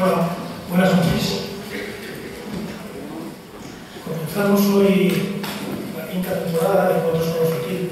Hola, buenas noches. Comenzamos hoy la quinta temporada de Encuentros con los Aquí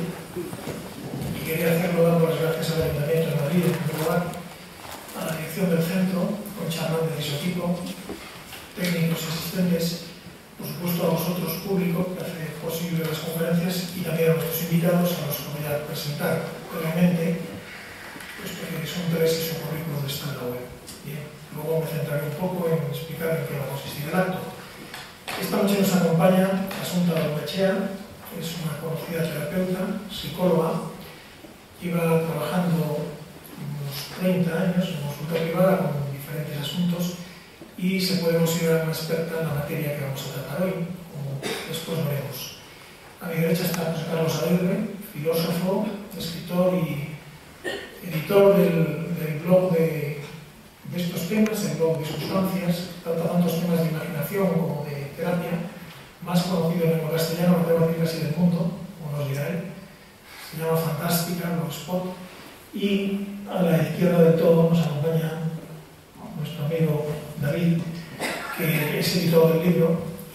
y quería hacerlo dando las gracias al Ayuntamiento de Madrid, en primer lugar, a la dirección del centro, con Charlotte de su equipo, técnicos y asistentes, por supuesto a vosotros, público, que hace posible las conferencias, y también a nuestros invitados, a los que voy a presentar brevemente, puesto que son tres y su currículum está en la web. Bien, luego me centraré un poco en explicar en qué va a consistir el acto. Esta noche nos acompaña Asunta Balmechea, que es una conocida terapeuta, psicóloga, lleva trabajando unos 30 años en consulta privada con diferentes asuntos y se puede considerar una experta en la materia que vamos a tratar hoy, como después veremos. A mi derecha está José Carlos Alegre, filósofo, escritor y editor del blog de estos temas, el blog de Sustancias, trata tantos temas de imaginación como de terapia, más conocido en lengua castellana, no debo decir así del mundo, como nos dirá él, se llama Fantástica, Blogspot, y a la izquierda del todo nos acompaña nuestro amigo David, que es editor del libro,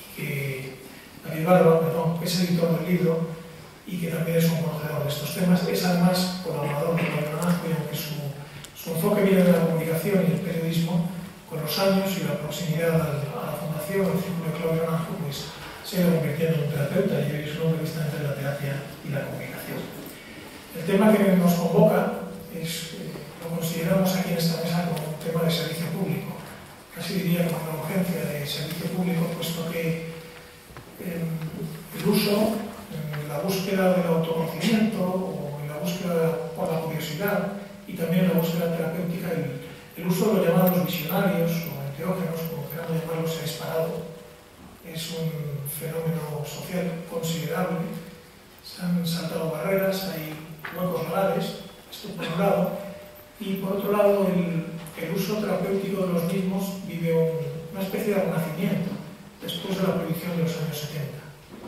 David Barba, perdón, que es editor del libro y que también es un conocedor de estos temas, es además colaborador de Claudio Naranjo, y aunque su enfoque viene de la comunicación y el periodismo, con los años y la proximidad a la fundación, el círculo de Claudio Naranjo, pues se ha ido convirtiendo en un terapeuta y hoy es un hombre que está entre la terapia y la comunicación. El tema que nos convoca lo consideramos aquí en esta mesa como un tema de servicio público, casi diría como una urgencia de servicio público, puesto que el uso, la búsqueda del autoconocimiento o en la búsqueda por la curiosidad y también la búsqueda terapéutica, el uso de los llamados visionarios o enteógenos, como queramos llamarlos, se ha disparado. Es un fenómeno social considerable, se han saltado barreras, hay huecos legales, esto por un lado, y por otro lado el uso terapéutico de los mismos vive una especie de renacimiento después de la prohibición de los años 70.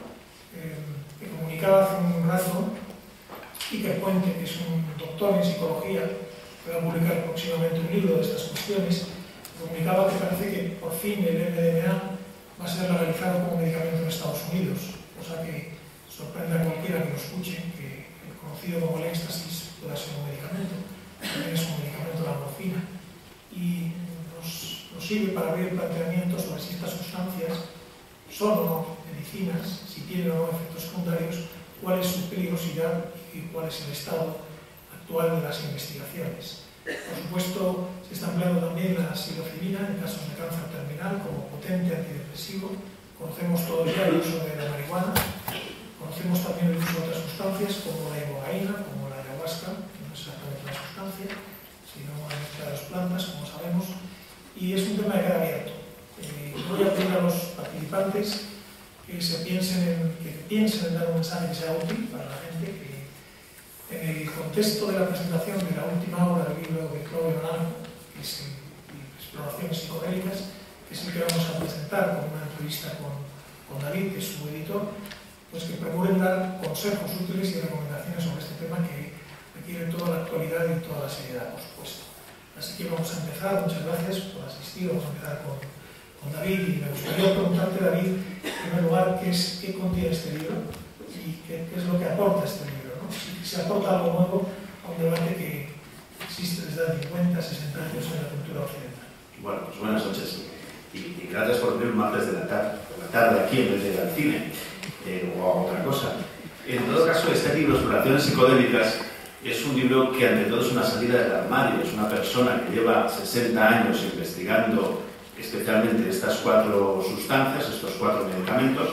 Que comunicaba hace un rato Iker Puente, que es un doctor en psicología, que va a publicar próximamente un libro de estas cuestiones, comunicaba que parece que por fin el MDMA va a ser legalizado como medicamento en Estados Unidos, cosa que sorprende a cualquiera que lo escuche, que el conocido como el éxtasis pueda ser un medicamento, también es un medicamento la morfina, y nos sirve para abrir planteamientos sobre si estas sustancias son o no medicinas, si tienen o no efectos secundarios, cuál es su peligrosidad y cuál es el estado actual de las investigaciones. Por supuesto, se está empleando también la psilocibina en casos de cáncer terminal como potente antidepresivo. Conocemos todos ya el uso de la marihuana, conocemos también el uso de otras sustancias como la ibogaína, como la ayahuasca, que no es exactamente una sustancia, sino una mezcla de las plantas, como sabemos, y es un tema que queda abierto. Voy a pedir a los participantes que piensen en dar un mensaje que sea útil para la gente, que en el contexto de la presentación de la última obra del libro de Claudio Naranjo, que es Exploraciones psicodélicas, que es el que vamos a presentar con una entrevista con David, que es su editor, pues que procuren dar consejos útiles y recomendaciones sobre este tema que requiere toda la actualidad y toda la seriedad, por supuesto. Así que vamos a empezar. Muchas gracias por asistir. Vamos a empezar con David, y me gustaría preguntarte, David, en primer lugar, qué contiene este libro y qué es lo que aporta este libro, ¿no? Si aporta algo nuevo a un debate que existe desde hace 50, 60 años en la cultura occidental. Bueno, pues buenas noches y gracias por venir un martes de la tarde aquí en vez de ir al cine o a otra cosa. En todo caso, este libro, Exploraciones psicodélicas, es un libro que ante todo es una salida del armario, es una persona que lleva 60 años investigando especialmente estas 4 sustancias, estos 4 medicamentos,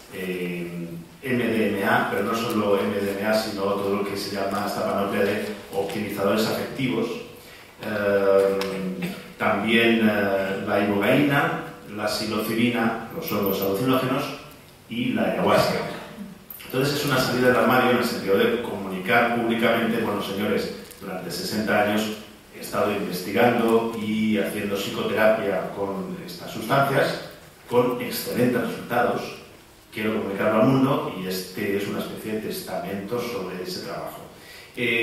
MDMA, pero no solo MDMA, sino todo lo que se llama esta panoplia de optimizadores afectivos, también la ibogaína, la psilocibina, los hongos alucinógenos y la ayahuasca. Entonces es una salida del armario en el sentido de comunicar públicamente, bueno, señores, durante 60 años he estado investigando y haciendo psicoterapia con estas sustancias, con excelentes resultados. Quiero comunicarlo al mundo y este es una especie de testamento sobre ese trabajo.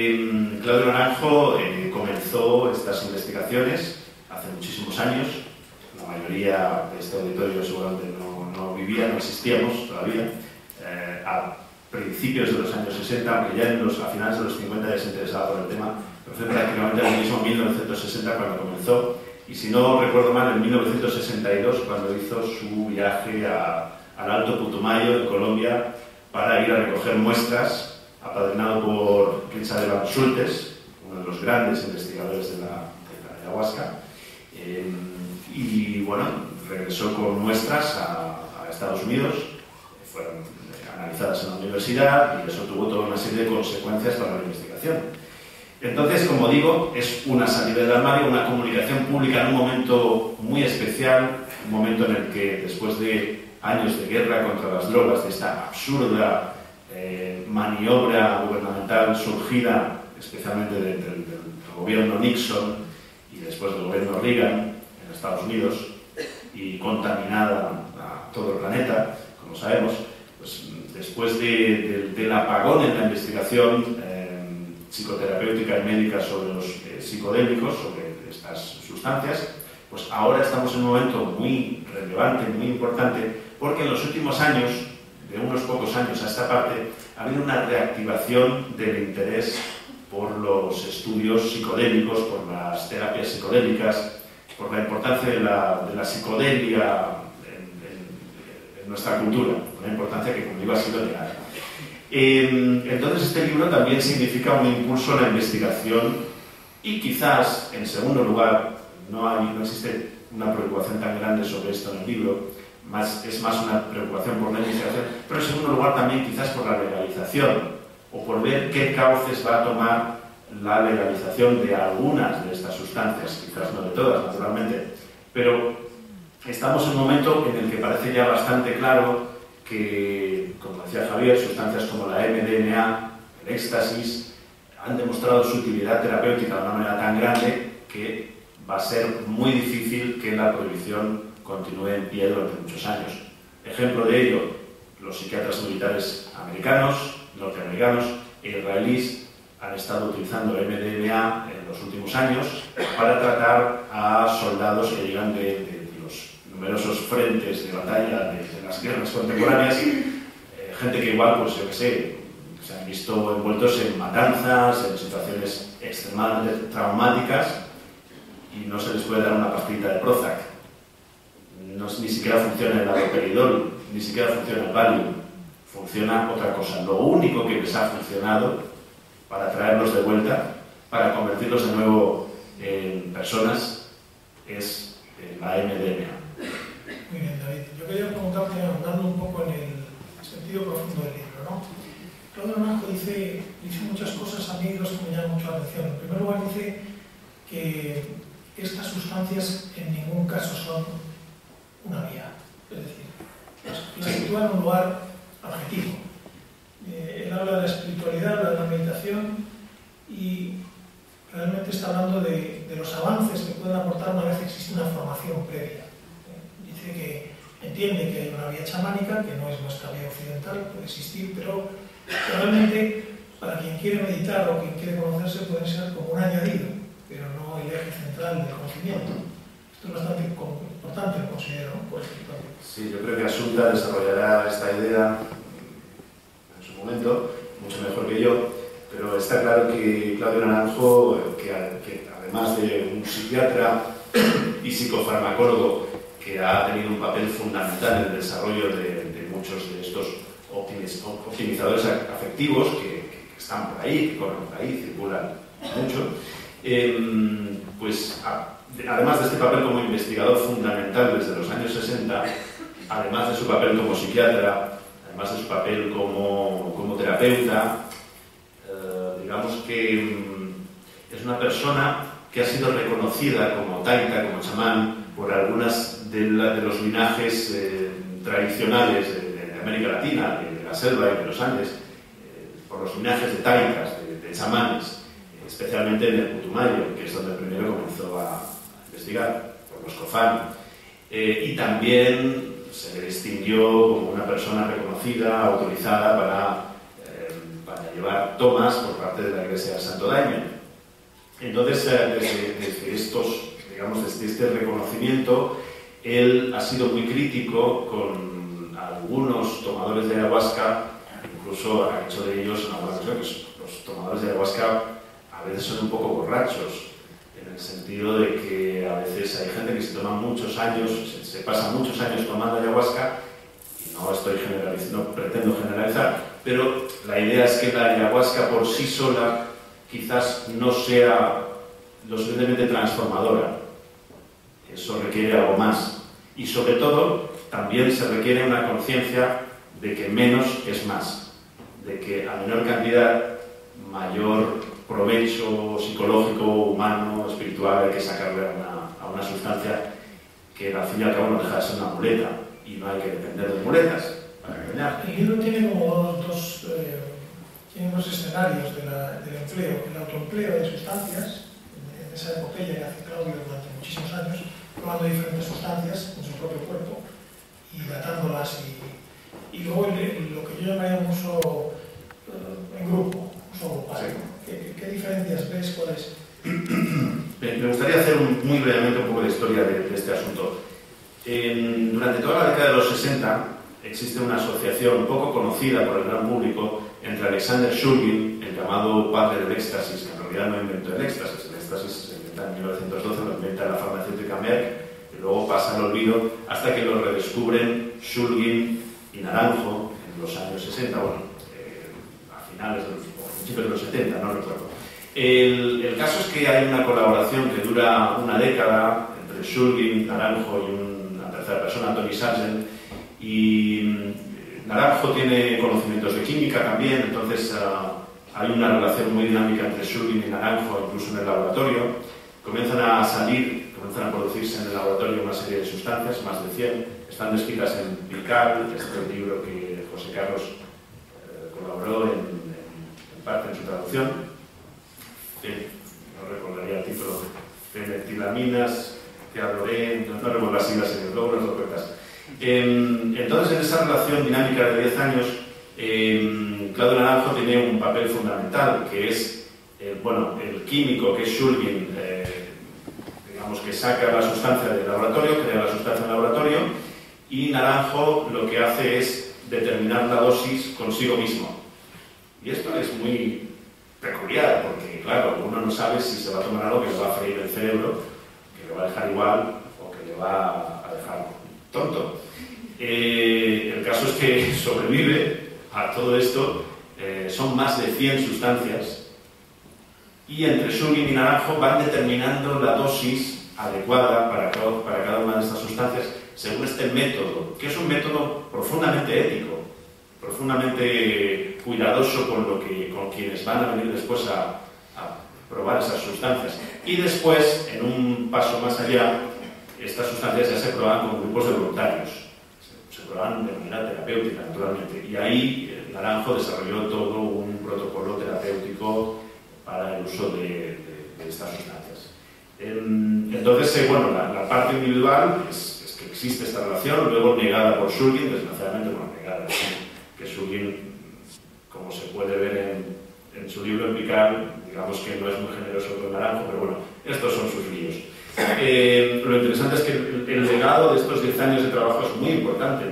Claudio Naranjo comenzó estas investigaciones hace muchísimos años la mayoría de este auditorio seguramente no vivía, no existíamos todavía, a principios de los años 60, aunque ya a finales de los 50 ya se interesaba por el tema, pero fue prácticamente el mismo 1960 cuando comenzó, y si no recuerdo mal, en 1962 cuando hizo su viaje al Alto Putumayo, en Colombia, para ir a recoger muestras, apadrinado por Richard Evans Schultes, uno de los grandes investigadores de la ayahuasca, y bueno, regresó con muestras a Estados Unidos, fueron analizadas en la universidad y eso tuvo toda una serie de consecuencias para la investigación. Entonces, como digo, es una salida del armario, una comunicación pública en un momento muy especial, un momento en el que después de años de guerra contra las drogas, de esta absurda maniobra gubernamental surgida especialmente del gobierno Nixon y después del gobierno Reagan en Estados Unidos y contaminada a todo el planeta, como sabemos, pues después del apagón en la investigación psicoterapéutica y médica sobre los psicodélicos, sobre estas sustancias, pues ahora estamos en un momento muy relevante, muy importante, porque en los últimos años, de unos pocos años a esta parte, ha habido una reactivación del interés por los estudios psicodélicos, por las terapias psicodélicas, por la importancia de la psicodelia en nuestra cultura, una importancia que, como digo, ha sido negada. Entonces, este libro también significa un impulso a la investigación y quizás, en segundo lugar, no existe una preocupación tan grande sobre esto en el libro, es más una preocupación por la investigación, pero en segundo lugar también quizás por la legalización o por ver qué cauces va a tomar la legalización de algunas de estas sustancias, quizás no de todas, naturalmente, pero estamos en un momento en el que parece ya bastante claro que, como decía Javier, sustancias como la MDMA, el éxtasis, han demostrado su utilidad terapéutica de una manera tan grande que va a ser muy difícil que la prohibición continúe en pie durante muchos años. Ejemplo de ello, los psiquiatras militares americanos, norteamericanos e israelíes han estado utilizando MDMA en los últimos años para tratar a soldados que llegan de los numerosos frentes de batalla de las guerras contemporáneas, gente que igual, pues yo que sé, se han visto envueltos en matanzas, en situaciones extremadamente traumáticas y no se les puede dar una pastillita de Prozac. Ni siquiera funciona el haloperidol, ni siquiera funciona el Valium, funciona otra cosa. Lo único que les ha funcionado para traerlos de vuelta, para convertirlos de nuevo en personas, es la MDMA. Muy bien, David. Yo quería preguntarte, andando un poco en el sentido profundo del libro, ¿no? Claudio Naranjo dice muchas cosas a mí, dos que me llaman mucho la atención. En primer lugar, dice que estas sustancias en ningún caso son una vía, es decir, las sitúa en un lugar objetivo. Él habla de la espiritualidad, habla de la meditación y realmente está hablando de los avances que pueden aportar una vez que existe una formación previa. Dice que entiende que hay una vía chamánica, que no es nuestra vía occidental, puede existir, pero realmente para quien quiere meditar o quien quiere conocerse puede ser como un añadido, pero no el eje central del conocimiento. Esto es bastante importante, lo considero, ¿no? Por ejemplo. Sí, yo creo que Asunta desarrollará esta idea en su momento, mucho mejor que yo, pero está claro que Claudio Naranjo, que además de un psiquiatra y psicofarmacólogo que ha tenido un papel fundamental en el desarrollo de muchos de estos optimizadores afectivos que están por ahí, que corren por ahí, circulan mucho, pues además de este papel como investigador fundamental desde los años 60, además de su papel como psiquiatra, además de su papel como terapeuta, digamos que es una persona que ha sido reconocida como taita, como chamán, por algunas de los linajes tradicionales de América Latina, de la selva y de los Andes, por los linajes de taitas, de chamanes, especialmente en el Putumayo, que es donde primero comenzó a investigar, por los Cofán. Y también se le distinguió como una persona reconocida, autorizada para llevar tomas por parte de la Iglesia del Santo Daime. Entonces, desde este reconocimiento, él ha sido muy crítico con algunos tomadores de ayahuasca, incluso ha hecho de ellos en algunas ocasiones. Los tomadores de ayahuasca a veces son un poco borrachos, en el sentido de que a veces hay gente que se toma muchos años, se pasa muchos años tomando ayahuasca, y no estoy generalizando, no pretendo generalizar, pero la idea es que la ayahuasca por sí sola quizás no sea lo suficientemente transformadora. Eso requiere algo más. Y sobre todo, también se requiere una conciencia de que menos es más, de que a menor cantidad, mayor provecho psicológico, humano, espiritual hay que sacarle a una sustancia que al fin y al cabo no deja de ser una muleta, y no hay que depender de muletas para engañar. El libro tiene como tiene dos escenarios del empleo: el autoempleo de sustancias, en esa epopeya que hace Claudio durante muchísimos años, probando diferentes sustancias en su propio cuerpo y datándolas, y luego lo que yo llamaría un uso en grupo, uso grupal. Sí. ¿Qué diferencias ves? ¿Cuáles? Me gustaría hacer muy brevemente un poco de historia de este asunto. Durante toda la década de los 60 existe una asociación poco conocida por el gran público entre Alexander Shulgin, el llamado padre del éxtasis, que en realidad no inventó el éxtasis se inventa en 1912, lo inventa la farmacéutica Merck, y luego pasa al olvido hasta que lo redescubren Shulgin y Naranjo en los años 60, a finales o principios de los 70, no recuerdo. El caso es que hay una colaboración que dura una década entre Shulgin, Naranjo y una tercera persona, Tony Sargent, y Naranjo tiene conocimientos de química también, entonces hay una relación muy dinámica entre Shulgin y Naranjo, incluso en el laboratorio. Comienzan a producirse en el laboratorio una serie de sustancias, más de 100, están descritas en Pical, este libro que José Carlos colaboró en parte en su traducción. No recordaría el título, feniletilamines, teadorén, no recuerdo las siglas en el blog, las ofertas. Entonces, en esa relación dinámica de 10 años, Claudio Naranjo tiene un papel fundamental, que es, el químico, que es Shulgin, digamos que saca la sustancia del laboratorio, crea la sustancia en el laboratorio, y Naranjo lo que hace es determinar la dosis consigo mismo. Y esto es muy peculiar, porque claro, uno no sabe si se va a tomar algo que le va a freír el cerebro, que le va a dejar igual o que le va a dejar tonto. El caso es que sobrevive a todo esto, son más de 100 sustancias, y entre Shulgin y Naranjo van determinando la dosis adecuada para cada una de estas sustancias según este método, que es un método profundamente ético, profundamente cuidadoso con quienes van a venir después a probar esas sustancias. Y después, en un paso más allá, estas sustancias ya se prueban con grupos de voluntarios, se prueban de manera terapéutica, naturalmente, y ahí Naranjo desarrolló todo un protocolo terapéutico para el uso de estas sustancias. Entonces, la parte individual es que existe esta relación, luego negada por Shulgin, desgraciadamente, negada, que Shulgin, como se puede ver en su libro en Pical, digamos que no es muy generoso con Naranjo, pero estos son sus líos. Lo interesante es que el legado de estos 10 años de trabajo es muy importante.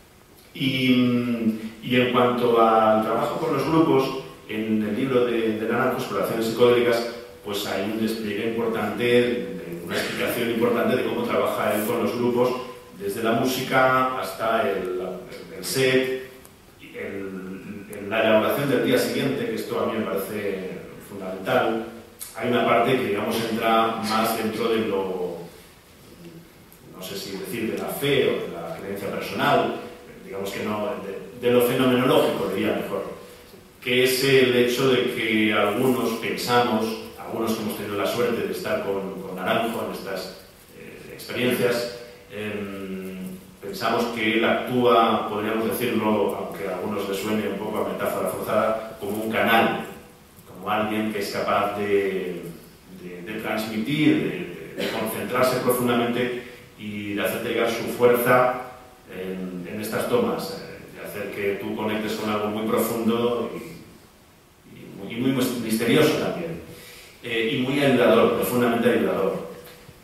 Y en cuanto al trabajo con los grupos, en el libro de Naranjo, Exploraciones psicodélicas, pues hay un despliegue importante, una explicación importante de cómo trabaja él con los grupos, desde la música hasta el set, la elaboración del día siguiente, que esto a mí me parece fundamental. Hay una parte que, digamos, entra más dentro de lo, no sé si decir, de la fe o de la creencia personal, digamos que no, de lo fenomenológico, diría mejor, que es el hecho de que algunos pensamos, algunos que hemos tenido la suerte de estar con Naranjo en estas experiencias, pensamos que él actúa, podríamos decirlo, aunque a algunos les suene un poco a metáfora forzada, como un canal, como alguien que es capaz de transmitir, de concentrarse profundamente y de hacer llegar su fuerza en estas tomas, de hacer que tú conectes con algo muy profundo y muy misterioso también, y muy ayudador, profundamente ayudador.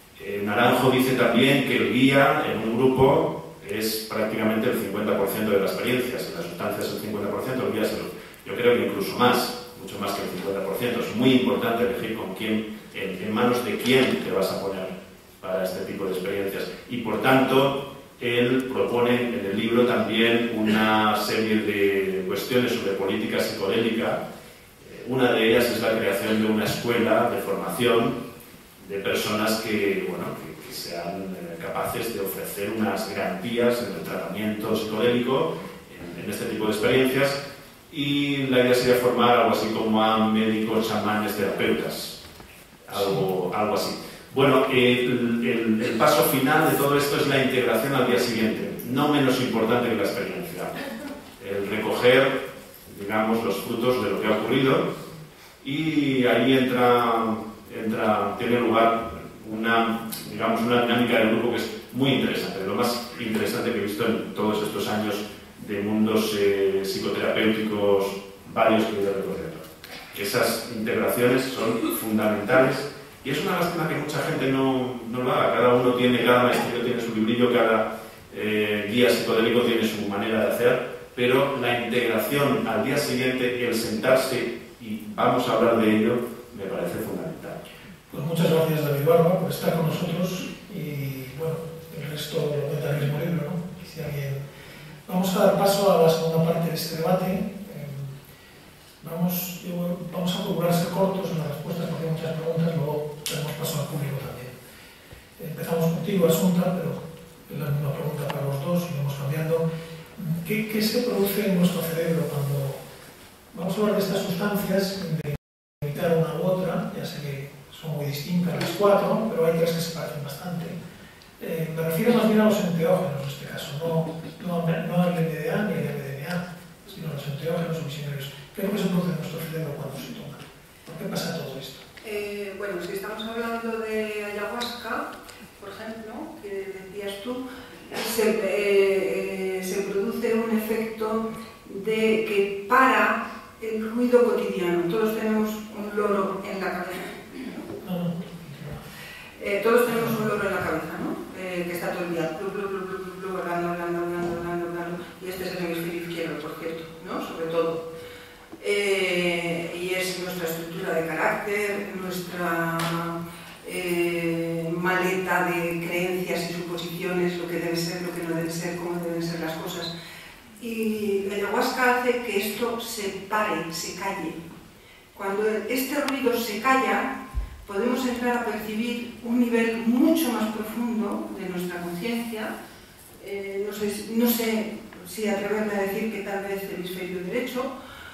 Naranjo dice también que el guía en un grupo es prácticamente el 50% de la experiencia. Si la sustancia es el 50%, el guía es yo creo que incluso más, mucho más que el 50%. Es muy importante elegir con quién, en manos de quién te vas a poner para este tipo de experiencias. Y por tanto, él propone en el libro también una serie de cuestiones sobre política psicodélica. Una de ellas es la creación de una escuela de formación de personas que, bueno, que sean capaces de ofrecer unas garantías en el tratamiento psicodélico en este tipo de experiencias, y la idea sería formar algo así como a médicos, chamanes, terapeutas, algo así. Bueno, el paso final de todo esto es la integración al día siguiente, no menos importante que la experiencia. El recoger, digamos, los frutos de lo que ha ocurrido, y ahí tiene lugar una dinámica del grupo que es muy interesante, lo más interesante que he visto en todos estos años de mundos psicoterapéuticos varios que he ido recorriendo. Esas integraciones son fundamentales. Y es una lástima que mucha gente no lo haga. Cada maestro tiene su librillo, cada guía psicodélico tiene su manera de hacer, pero la integración al día siguiente, el sentarse y vamos a hablar de ello, me parece fundamental. Pues muchas gracias, David Barba, por estar con nosotros, y bueno, el resto lo meterá en el mismo libro, ¿no? Si alguien... Vamos a dar paso a la segunda parte de este debate. Vamos a procurar ser cortos en las respuestas porque hay muchas preguntas, luego tenemos paso al público también. Empezamos contigo, Asunta, pero es la misma pregunta para los dos, y vamos cambiando. ¿Qué se produce en nuestro cerebro cuando vamos a hablar de estas sustancias, de imitar una u otra? Ya sé que son muy distintas las cuatro, pero hay tres que se parecen bastante. Me refiero más bien a los enteógenos en este caso, no al NMDA ni al MDMA, sino a los enteógenos o visionarios. ¿Qué es lo que se produce en nuestro cerebro cuando se toma? ¿Por qué pasa todo esto? Bueno, si estamos hablando de ayahuasca, por ejemplo, que decías tú, se produce un efecto de que para el ruido cotidiano. Todos tenemos un loro en la cabeza. Todos tenemos un loro en la cabeza, ¿no? Que está todo el día hablando, y este es el hemisferio izquierdo, por cierto, ¿no? Sobre todo. Y es nuestra estructura de carácter, nuestra maleta de creencias y suposiciones, lo que debe ser, lo que no debe ser, cómo deben ser las cosas. Y la ayahuasca hace que esto se pare, se calle. Cuando este ruido se calla, podemos entrar a percibir un nivel mucho más profundo de nuestra conciencia. No sé si atreverme a decir que tal vez el hemisferio derecho,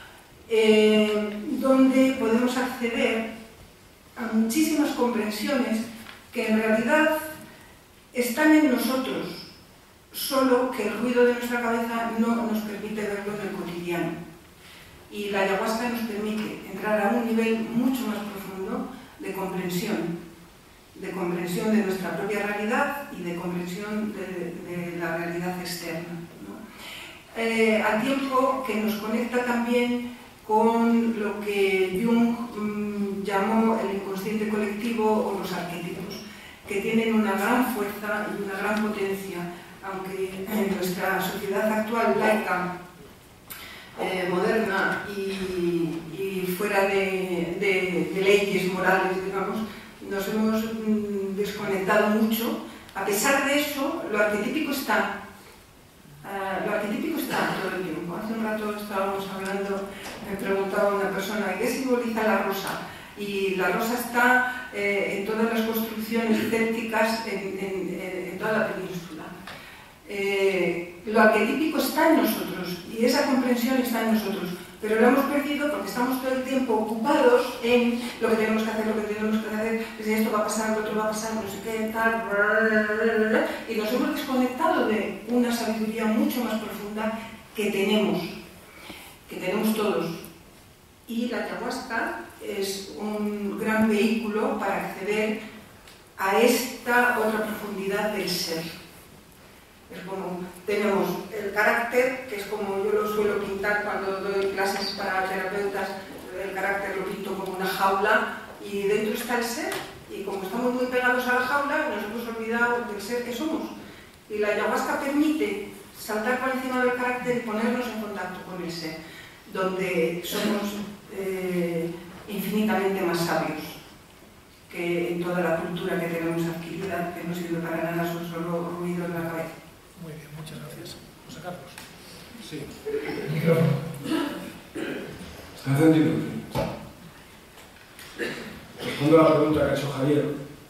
donde podemos acceder a muchísimas comprensiones que en realidad están en nosotros, solo que el ruido de nuestra cabeza no nos permite verlo en el cotidiano. Y la ayahuasca nos permite entrar a un nivel mucho más profundo de comprensión de nuestra propia realidad y de comprensión de la realidad externa, ¿no? Al tiempo que nos conecta también con lo que Jung llamó el inconsciente colectivo o los arquetipos, que tienen una gran fuerza y una gran potencia, aunque en nuestra sociedad actual laica, moderna y fuera de leyes morales, digamos, nos hemos desconectado mucho. A pesar de eso, lo arquetípico está. Todo el tiempo. Hace un rato estábamos hablando, me preguntaba una persona, ¿qué simboliza la rosa? Y la rosa está en todas las construcciones célticas en toda la península. Lo arquetípico está en nosotros y esa comprensión está en nosotros, pero lo hemos perdido porque estamos todo el tiempo ocupados en lo que tenemos que hacer, si esto va a pasar, lo otro va a pasar, no sé qué, tal, y nos hemos desconectado de una sabiduría mucho más profunda que tenemos todos. Y la ayahuasca es un gran vehículo para acceder a esta otra profundidad del ser. Es como, tenemos el carácter, que es como yo lo suelo pintar cuando doy clases para terapeutas, el carácter lo pinto como una jaula y dentro está el ser, y y como estamos muy pegados a la jaula, nos hemos olvidado del ser que somos. Y la ayahuasca permite saltar por encima del carácter y ponernos en contacto con el ser, donde somos infinitamente más sabios que en toda la cultura que tenemos adquirida, que no sirve para nada, son solo ruidos en la cabeza. Muy bien, muchas gracias. José Carlos. Sí. El micrófono. ¿Está encendido? Respondo a la pregunta que ha hecho Javier.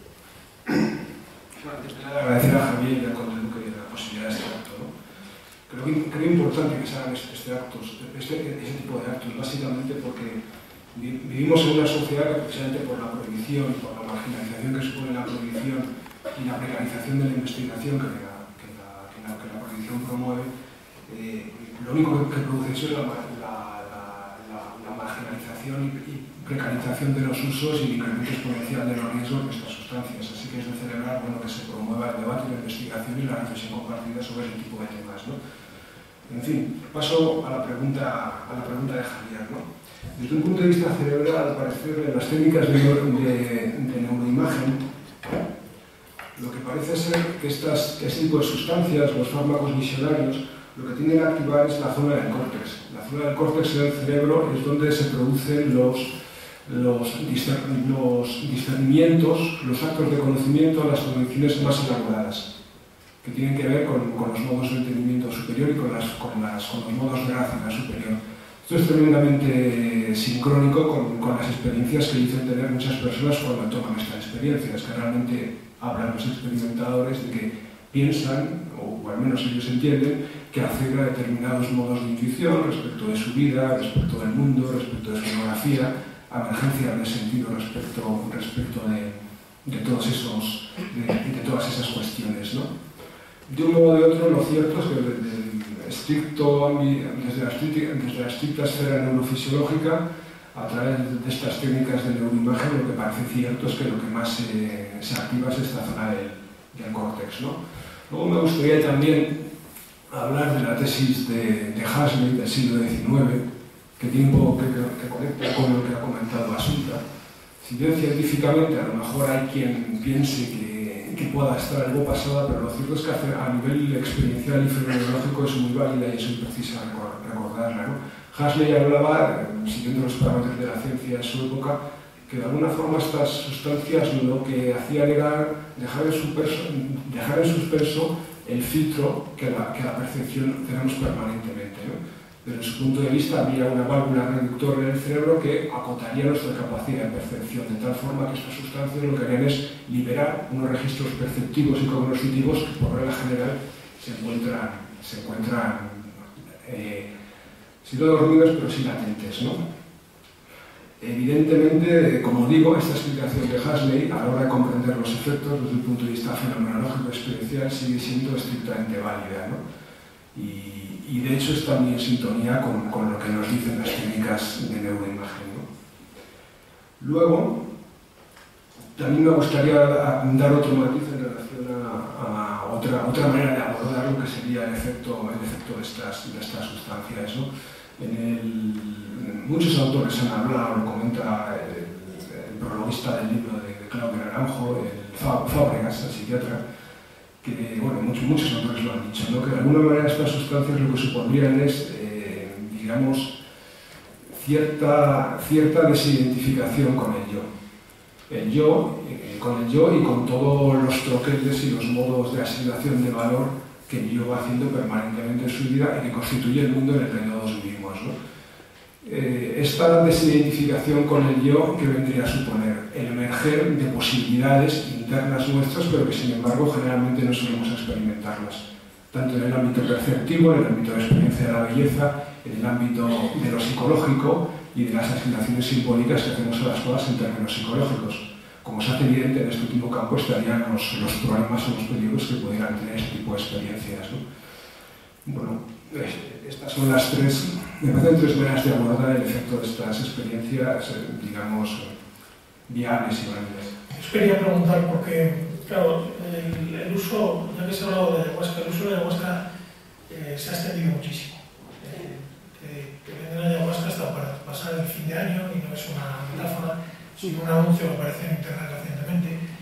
Bueno, antes de nada agradecer a Javier y a Conde Duque la posibilidad de este acto, ¿no? Creo importante que se hagan este tipo de actos, básicamente porque vivimos en una sociedad que precisamente por la prohibición, por la marginalización que supone la prohibición y la precarización de la investigación que la prohibición promueve, lo único que produce eso es la marginalización y precarización de los usos y el incremento exponencial de los riesgos de estas sustancias. Así que es de celebrar que se promueva el debate, la investigación y la reflexión compartida sobre ese tipo de temas, ¿no? En fin, paso a la pregunta de Javier, ¿no? Desde un punto de vista cerebral, al parecer, en las técnicas de neuroimagen, lo que parece ser que este tipo de sustancias, los fármacos visionarios, lo que tienden a activar es la zona del córtex. La zona del córtex del cerebro es donde se producen los discernimientos, los actos de conocimiento, las condiciones más elaboradas, que tienen que ver con los modos de entendimiento superior y con los modos de racional superior. Esto es tremendamente sincrónico con las experiencias que dicen tener muchas personas cuando toman estas experiencias, que realmente hablan los experimentadores de que piensan, o al menos ellos entienden, que acceden a determinados modos de intuición respecto de su vida, respecto del mundo, respecto de su biografía, a emergencias de sentido respecto de todas esas cuestiones, ¿no? De un modo o de otro, lo cierto es que desde la estricta esfera neurofisiológica, a través de estas técnicas de neuroimagen, lo que parece cierto es que lo que más se activa es esta zona del córtex, ¿no? Luego me gustaría también hablar de la tesis de Hasley del siglo XIX, que conecta con lo que ha comentado Asunta. Si bien científicamente a lo mejor hay quien piense que pueda estar algo pasada, pero lo cierto es que a nivel experiencial y fenomenológico es muy válida y es muy precisa recordarla, ¿no? Hasley hablaba, siguiendo los parámetros de la ciencia de su época, que de alguna forma estas sustancias lo que hacían era dejar en suspenso el filtro que la percepción tenemos permanentemente, ¿no? Desde su punto de vista había una válvula reductora en el cerebro que acotaría nuestra capacidad de percepción, de tal forma que estas sustancias lo que harían es liberar unos registros perceptivos y cognitivos que por regla general se encuentran si no dormidos, pero sí latentes, ¿no? Evidentemente, como digo, esta explicación de Hasley, a la hora de comprender los efectos desde el punto de vista fenomenológico experiencial, sigue siendo estrictamente válida, ¿no? Y de hecho está muy en sintonía con lo que nos dicen las técnicas de neuroimagen, ¿no? Luego, también me gustaría dar otro matiz en relación a otra manera de abordar lo que sería el efecto de estas sustancias, ¿no? Muchos autores han hablado, lo comenta el prologuista del libro de Claudio Naranjo, el Fábregas, el psiquiatra, que bueno, muchos autores lo han dicho, ¿no? Que de alguna manera estas sustancias lo que supondrían es, digamos, cierta desidentificación con el yo. Con el yo y con todos los troqueles y los modos de asignación de valor que el yo va haciendo permanentemente en su vida y que constituye el mundo en el que todos vivimos, ¿no? Esta desidentificación con el yo, que vendría a suponer el emerger de posibilidades internas nuestras, pero que sin embargo generalmente no solemos experimentarlas, tanto en el ámbito perceptivo, en el ámbito de experiencia de la belleza, en el ámbito de lo psicológico y de las asignaciones simbólicas que hacemos a las cosas en términos psicológicos. Como se hace evidente, en este último campo estarían los problemas o los peligros que pudieran tener este tipo de experiencias, ¿no? Bueno, estas son las tres maneras de abordar el efecto de estas experiencias, digamos, viables y válidas. Yo quería preguntar, porque, claro, el uso, ya que se ha hablado de ayahuasca, el uso de ayahuasca se ha extendido muchísimo. Que venden ayahuasca hasta para pasar el fin de año, y no es una metáfora, sino un anuncio que aparece en internet recientemente.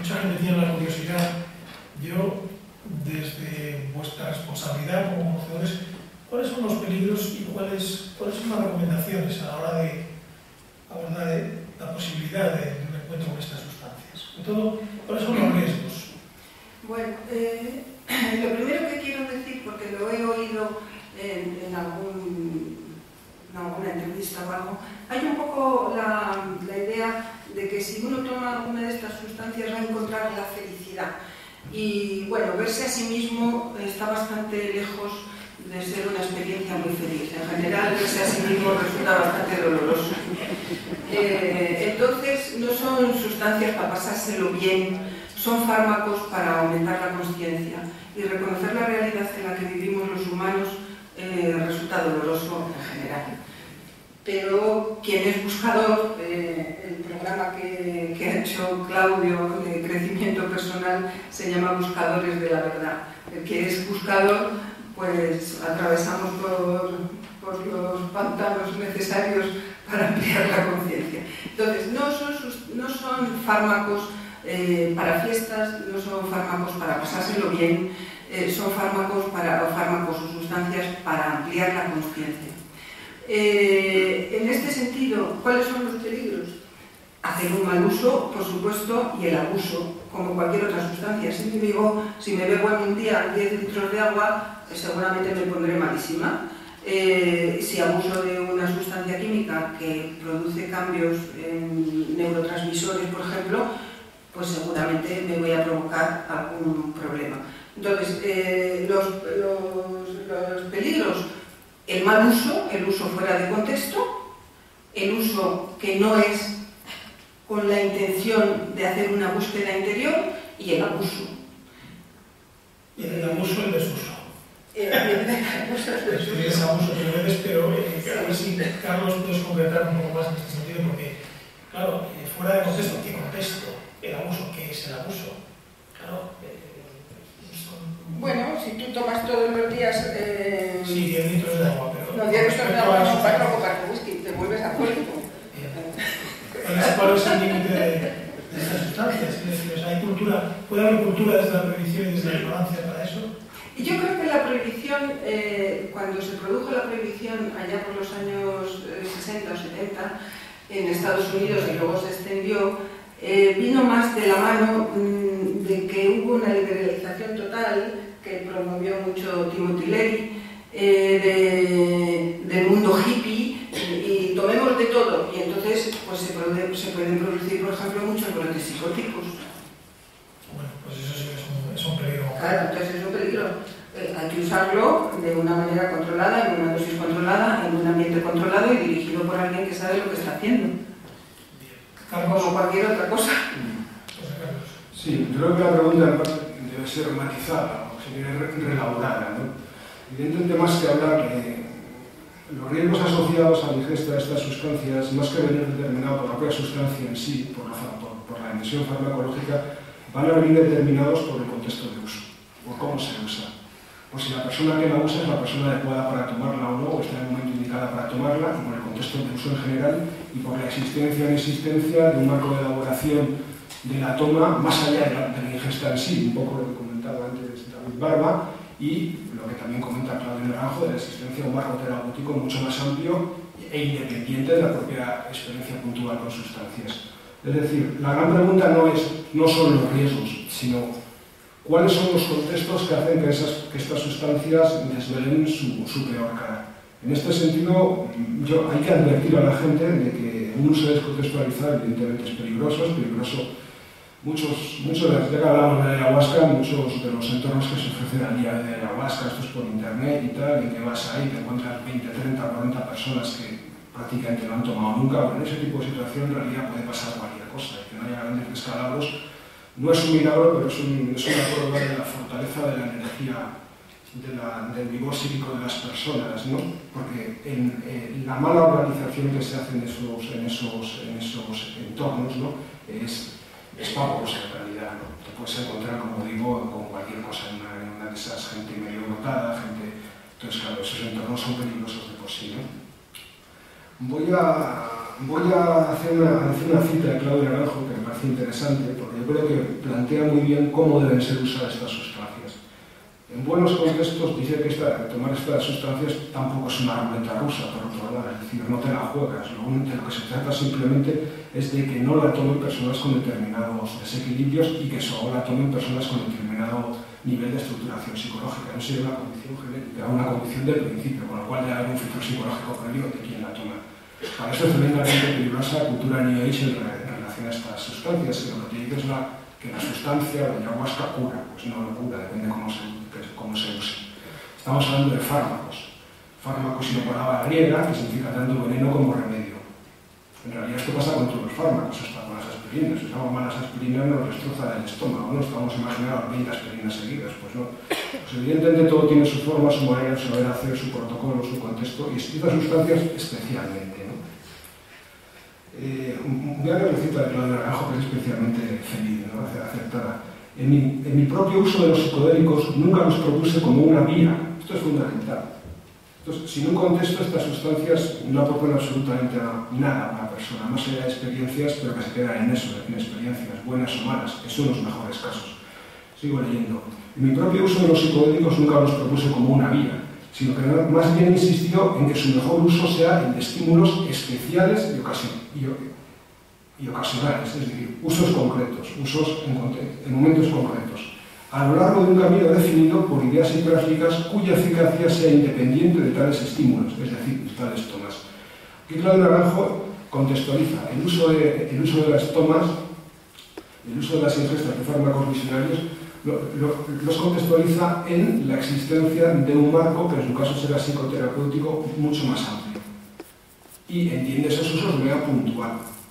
mucha gente tiene la curiosidad. Yo, desde vuestra responsabilidad como conocedores, ¿cuáles son los peligros y cuáles son las recomendaciones a la hora de abordar la posibilidad de un encuentro con estas sustancias? Sobre todo, ¿cuáles son los riesgos? Bueno, lo primero que quiero decir, porque lo he oído en alguna entrevista o algo, hay un poco la idea de que si uno toma alguna de estas sustancias va a encontrar la felicidad. Y bueno, verse a sí mismo está bastante lejos de ser una experiencia muy feliz. En general, verse a sí mismo resulta bastante doloroso. Entonces, no son sustancias para pasárselo bien, son fármacos para aumentar la conciencia. Y reconocer la realidad en la que vivimos los humanos resulta doloroso en general. Pero quien es buscador, el programa que ha hecho Claudio de crecimiento personal se llama Buscadores de la Verdad. El que es buscador, pues atravesamos por los pantanos necesarios para ampliar la conciencia. Entonces, no son fármacos para fiestas, no son fármacos para pasárselo bien, son fármacos o sustancias para ampliar la conciencia. En este sentido, ¿cuáles son los peligros? Hacer un mal uso, por supuesto, y el abuso, como cualquier otra sustancia. Si me bebo en un día 10 litros de agua, seguramente me pondré malísima. Si abuso de una sustancia química que produce cambios en neurotransmisores, por ejemplo, pues seguramente me voy a provocar algún problema. Entonces, los peligros: el mal uso, el uso fuera de contexto, el uso que no es con la intención de hacer una búsqueda interior, y el abuso. Y el abuso, el desuso. El abuso, el desuso. Es abuso que ves, pero a ver si, Carlos, puedes concretar un poco más en este sentido, porque, claro, fuera de contexto, ¿qué contexto? El abuso, ¿qué es el abuso? Claro, bueno, si tú tomas todos los días... sí, 10 litros de agua, pero... No, 10 litros de agua no para copar whisky, te vuelves alcohólico. ¿Cuál es el límite de estas sustancias? Es decir, ¿hay cultura, ¿puede haber cultura desde la prohibición y desde la ignorancia para eso? Y yo creo que la prohibición, cuando se produjo la prohibición allá por los años 60 o 70 en Estados Unidos y luego se extendió, vino más de la mano de que hubo una liberalización total que promovió mucho Timothy Leary, del mundo hippie, y tomemos de todo, y entonces pues se pueden producir, por ejemplo, muchos brotes psicóticos. Bueno, pues eso sí es un peligro. Claro, entonces es un peligro. Hay que usarlo de una manera controlada, en una dosis controlada, en un ambiente controlado y dirigido por alguien que sabe lo que está haciendo. Como cualquier otra cosa. Sí, yo creo que la pregunta debe ser matizada, o sea, reelaborada, ¿no? Evidentemente, más que hablar de los riesgos asociados a la ingesta de estas sustancias, más que venir determinados por la propia sustancia en sí, por la emisión farmacológica, van a venir determinados por el contexto de uso, por cómo se usa. Por si la persona que la usa es la persona adecuada para tomarla o no, o está en el momento indicado para tomarla, y por el contexto de uso en general, y por la existencia o inexistencia de un marco de elaboración de la toma, más allá de la ingesta en sí, un poco lo que comentaba antes David Barba, y lo que también comenta Claudio Naranjo, de la existencia de un marco terapéutico mucho más amplio e independiente de la propia experiencia puntual con sustancias. Es decir, la gran pregunta no son los riesgos, sino cuáles son los contextos que hacen que estas sustancias desvelen su peor cara. En este sentido, hay que advertir a la gente de que un uso descontextualizado evidentemente es peligroso. Muchos de que hablamos de ayahuasca, muchos de los entornos que se ofrecen al día de ayahuasca, esto es por internet y tal, en que vas ahí, te encuentras 20, 30, 40 personas que prácticamente no han tomado nunca. Bueno, en ese tipo de situación en realidad puede pasar cualquier cosa, y que no haya grandes descalabros no es un milagro, pero es una prueba de la fortaleza de la energía, del vigor psíquico de las personas, ¿no? Porque en la mala organización que se hace en esos entornos, ¿no? es pavorosa en realidad, ¿no? Te puedes encontrar, como digo, con cualquier cosa en una de esas, gente medio brotada, entonces claro, esos entornos son peligrosos de por sí, ¿no? Voy a Voy a hacer una cita de Claudio Naranjo que me parece interesante, porque yo creo que plantea muy bien cómo deben ser usadas estas sustancias. En buenos contextos dice que tomar estas sustancias tampoco es una ruleta rusa, por otro lado, es decir, no te la juegas. Lo único de lo que se trata simplemente es de que no la tomen personas con determinados desequilibrios y que solo la tomen personas con determinado nivel de estructuración psicológica. No sería una condición genética, una condición del principio, con lo cual debe haber un filtro psicológico previo de quién la toma. Para eso es tremendamente peligrosa la cultura New Age en relación a estas sustancias, que lo que te dice es que la sustancia, la ayahuasca, cura. Pues no lo cura, depende de cómo se use. Estamos hablando de fármacos. Fármacos y una palabra griega que significa tanto veneno como remedio. En realidad esto pasa con todos los fármacos, hasta con las aspirinas. Si usamos malas aspirinas nos destroza el estómago, no estamos imaginando 20 aspirinas seguidas, pues no. Pues evidentemente todo tiene su forma, su manera de saber hacer, su protocolo, su contexto, y estas sustancias especialmente, ¿no? Voy a leer la cita de Claudio Naranjo, que es especialmente feliz, ¿no? Acertada. En mi propio uso de los psicodélicos nunca los propuse como una vía. Esto es fundamental. Entonces, sin un contexto, estas sustancias no aportan absolutamente nada a una persona, más allá de experiencias, pero que se quedan en eso, en experiencias buenas o malas, que son los mejores casos. Sigo leyendo. En mi propio uso de los psicodélicos nunca los propuse como una vía, sino que más bien insistió en que su mejor uso sea el de estímulos especiales y ocasionales, es decir, usos concretos, usos en momentos concretos, a lo largo de un camino definido por ideas y prácticas cuya eficacia sea independiente de tales estímulos, es decir, de tales tomas. Aquí Claudio Naranjo contextualiza el uso de las tomas, el uso de las ingestas de fármacos visionarios, los contextualiza en la existencia de un marco que en su caso será psicoterapéutico mucho más amplio. Y entiende esos usos de manera puntual.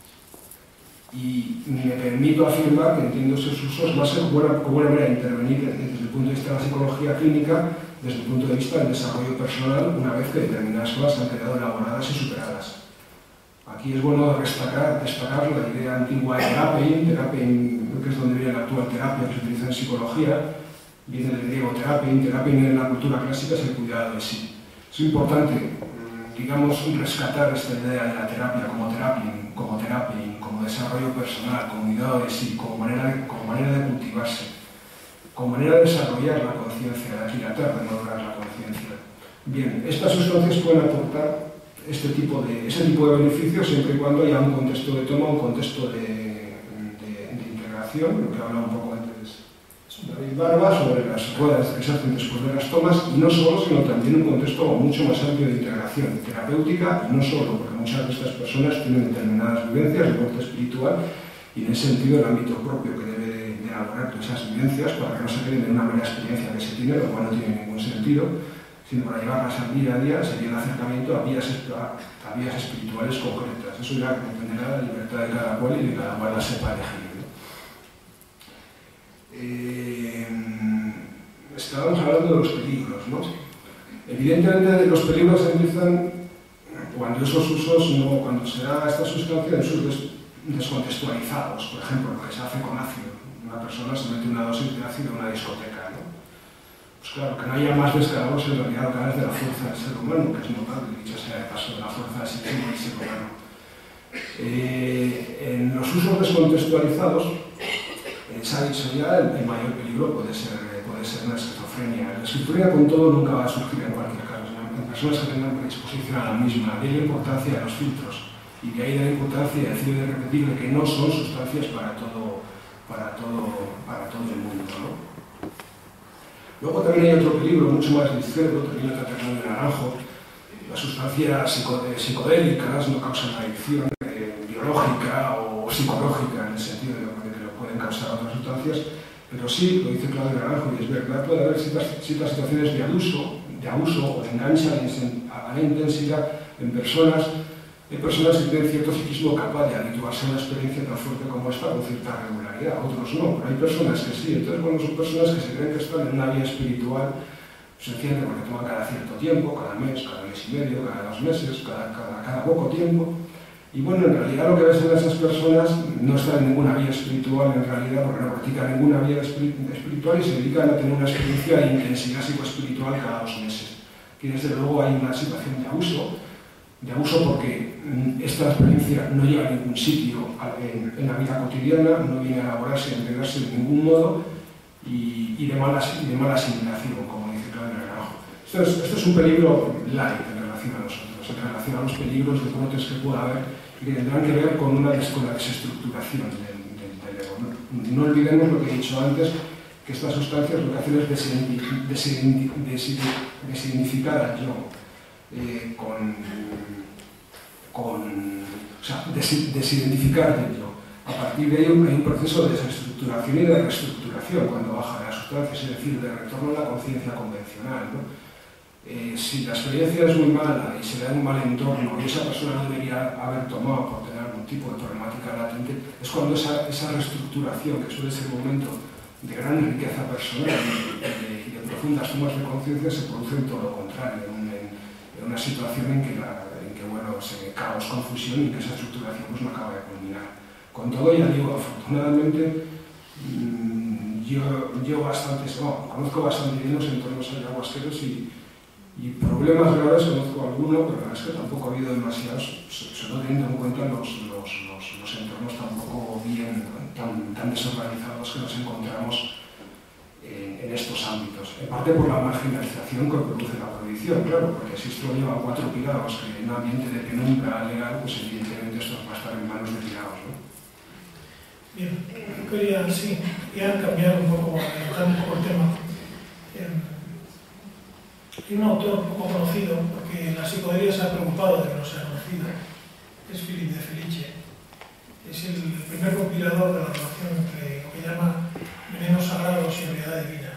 Y me permito afirmar que entiendo esos usos más como una manera de intervenir desde el punto de vista de la psicología clínica, desde el punto de vista del desarrollo personal, una vez que determinadas cosas han quedado elaboradas y superadas. Aquí es bueno destacar la idea antigua de terapin, que es donde viene la actual terapia que se utiliza en psicología, viene del griego terapin en la cultura clásica es el cuidado de sí. Es importante, digamos, rescatar esta idea de la terapia como desarrollo personal, como cuidado de sí, como manera de cultivarse, como manera de desarrollar la conciencia, de aquilatar, de lograr la conciencia. Bien, estas sustancias pueden aportar ese tipo de beneficios siempre y cuando haya un contexto de toma, un contexto de integración, lo que habla un poco antes David Barba sobre las ruedas que se hacen después de las tomas, y no solo, sino también un contexto mucho más amplio de integración terapéutica, y no solo, porque muchas de estas personas tienen determinadas vivencias de corte espiritual, y en ese sentido el ámbito propio que debe de elaborar todas esas vivencias para que no se queden en una mera experiencia que se tiene, lo cual no tiene ningún sentido, sino para llevarlas al día a día sería el acercamiento a vías espirituales concretas. Eso ya dependerá de la libertad de cada cual y de cada cual la sepa elegir. Estábamos hablando de los peligros, ¿no? Evidentemente los peligros empiezan cuando esos usos, cuando se da esta sustancia en usos descontextualizados. Por ejemplo, lo que se hace con ácido. Una persona se mete una dosis de ácido en una discoteca, ¿no? Pues claro, que no haya más descargos en realidad a través de la fuerza del ser humano, que es notable, dicho sea de paso, de la fuerza del ser humano. En los usos descontextualizados, se ha dicho ya, el mayor peligro puede ser la esquizofrenia. La esquizofrenia con todo nunca va a surgir en cualquier caso, en personas que tengan predisposición a la misma. De ahí la importancia de los filtros y de ahí la importancia de decir de repetir que no son sustancias para todo el mundo, ¿no? Luego también hay otro peligro mucho más discreto, también lo trata de Naranjo. Las sustancias psicodélicas no causan adicción biológica o psicológica en el sentido de que lo pueden causar otras sustancias, pero sí, lo dice Claudio Naranjo, y es verdad, puede haber ciertas situaciones de abuso o de enganche a la intensidad en personas. Hay personas que tienen cierto psiquismo capaz de habituarse a una experiencia tan fuerte como esta con cierta regularidad, otros no, pero hay personas que sí. Entonces, bueno, son personas que se creen que están en una vía espiritual, sencillamente porque toman cada cierto tiempo, cada mes y medio, cada 2 meses, cada poco tiempo. Y bueno, en realidad lo que ves en esas personas no están en ninguna vía espiritual, en realidad, porque no practican ninguna vía espiritual y se dedican a tener una experiencia de intensidad psicoespiritual cada 2 meses. Y desde luego hay una situación de abuso porque esta experiencia no llega a ningún sitio en la vida cotidiana, no viene a elaborarse y a integrarse de ningún modo y de mala asimilación, como dice Claudio Naranjo. Esto es un peligro light en relación a nosotros, en relación a los peligros de brotes que pueda haber y que tendrán que ver con la desestructuración del ego. No olvidemos lo que he dicho antes, que estas sustancias lo que hacen es designificar al yo, desidentificar del yo. A partir de ello hay un proceso de desestructuración y de reestructuración cuando baja de las sustancias, es decir, de retorno a la conciencia convencional, ¿no? Si la experiencia es muy mala y se da en un mal entorno y esa persona no debería haber tomado por tener algún tipo de problemática latente, es cuando esa reestructuración, que suele ser un momento de gran riqueza personal y de profundas tomas de conciencia, se produce en todo lo contrario, en una situación en que bueno, se ve caos, confusión y que esa estructuración pues, no acaba de culminar. Con todo, ya digo, afortunadamente, conozco bastante bien los entornos ayahuasqueros y problemas graves conozco alguno, pero la verdad es que tampoco ha habido demasiados, solo teniendo en cuenta los entornos tampoco bien, tan desorganizados que nos encontramos en estos ámbitos. En parte por la marginalización que produce la prohibición, claro, porque si esto lleva a 4 pirados que en un ambiente de penumbra legal, pues evidentemente esto va a estar en manos de pirados, ¿no? Bien, quería cambiar un poco, adelantar un poco el tema. Hay un autor poco conocido, porque la psicodelia se ha preocupado de que no sea conocido, es Philip de Felice. Es el primer compilador de la relación entre lo que llama venenos sagrados y ebriedad divina.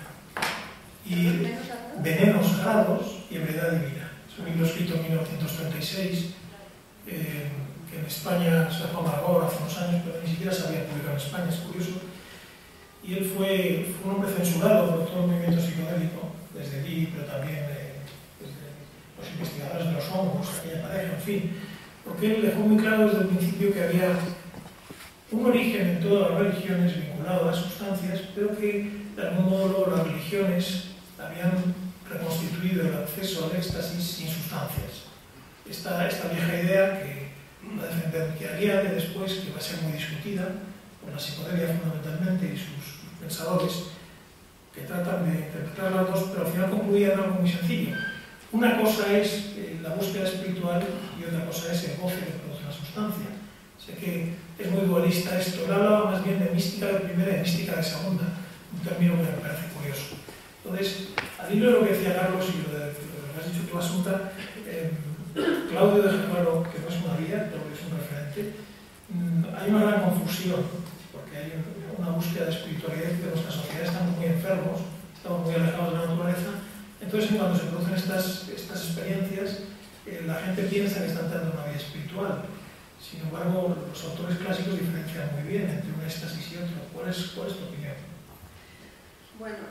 Y venenos sagrados y ebriedad divina. Es un libro escrito en 1936, que en España se dejó amargor hace unos años, pero ni siquiera se había publicado en España, es curioso. Y él fue un hombre censurado por todo el movimiento psicodélico, desde allí, pero también desde los investigadores de los hongos, aquella pareja, en fin, porque él dejó muy claro desde el principio que había un origen en todas las religiones vinculado a las sustancias, pero que de algún modo las religiones habían reconstituido el acceso al éxtasis sin sustancias. Esta vieja idea que va a defender Chiariade después, que va a ser muy discutida por la psicodelia fundamentalmente y sus pensadores, que tratan de interpretar las dos, pero al final concluían en algo muy sencillo. Una cosa es la búsqueda espiritual y otra cosa es el goce que produce la sustancia. Sé que es muy dualista esto. Él hablaba más bien de mística de primera y mística de segunda, un término que me parece curioso. Entonces, al hilo de lo que decía Carlos y lo que has dicho tú, Asunta, Claudio deja claro que no es una guía, pero que es un referente. Hay una gran confusión, porque hay una búsqueda de espiritualidad que nuestra sociedad estamos muy enfermos, estamos muy alejados de la naturaleza. Entonces, cuando se producen estas experiencias, la gente piensa que están teniendo una vida espiritual. Sin embargo, los autores clásicos diferencian muy bien entre un éxtasis y otro. ¿Cuál es tu opinión? Bueno,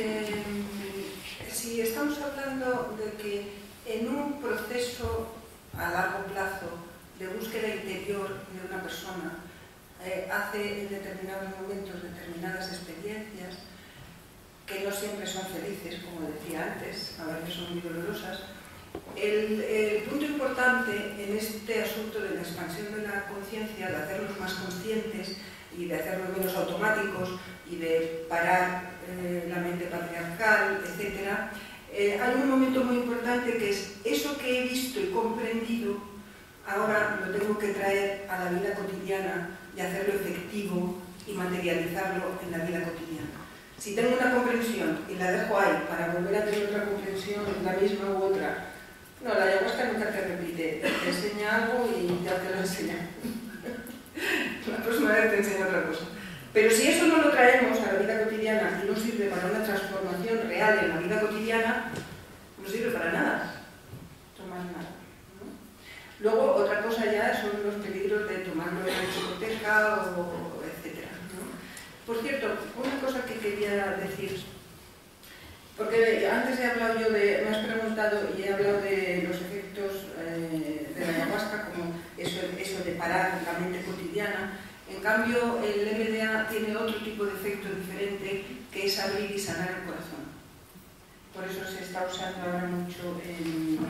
si estamos hablando de que en un proceso a largo plazo de búsqueda interior de una persona hace en determinados momentos determinadas experiencias que no siempre son felices, como decía antes, a veces son muy dolorosas. El punto importante en este asunto de la expansión de la conciencia, de hacernos más conscientes y de hacernos menos automáticos y de parar la mente patriarcal, etc., hay un momento muy importante que es eso que he visto y comprendido, ahora lo tengo que traer a la vida cotidiana y hacerlo efectivo y materializarlo en la vida cotidiana. Si tengo una comprensión y la dejo ahí para volver a tener otra comprensión, la misma u otra, no, la ayahuasca nunca te repite, te enseña algo y ya te lo enseña. La próxima vez te enseña otra cosa. Pero si eso no lo traemos a la vida cotidiana y no sirve para una transformación real en la vida cotidiana, no sirve para nada. No más nada, ¿no? Luego, otra cosa ya son los peligros de tomarlo en la discoteca o etcétera, ¿no? Por cierto, una cosa que quería decir, porque antes he hablado yo de, me has preguntado y he hablado de los efectos de la ayahuasca, como eso de parar la mente cotidiana. En cambio, el MDA tiene otro tipo de efecto diferente, que es abrir y sanar el corazón. Por eso se está usando ahora mucho en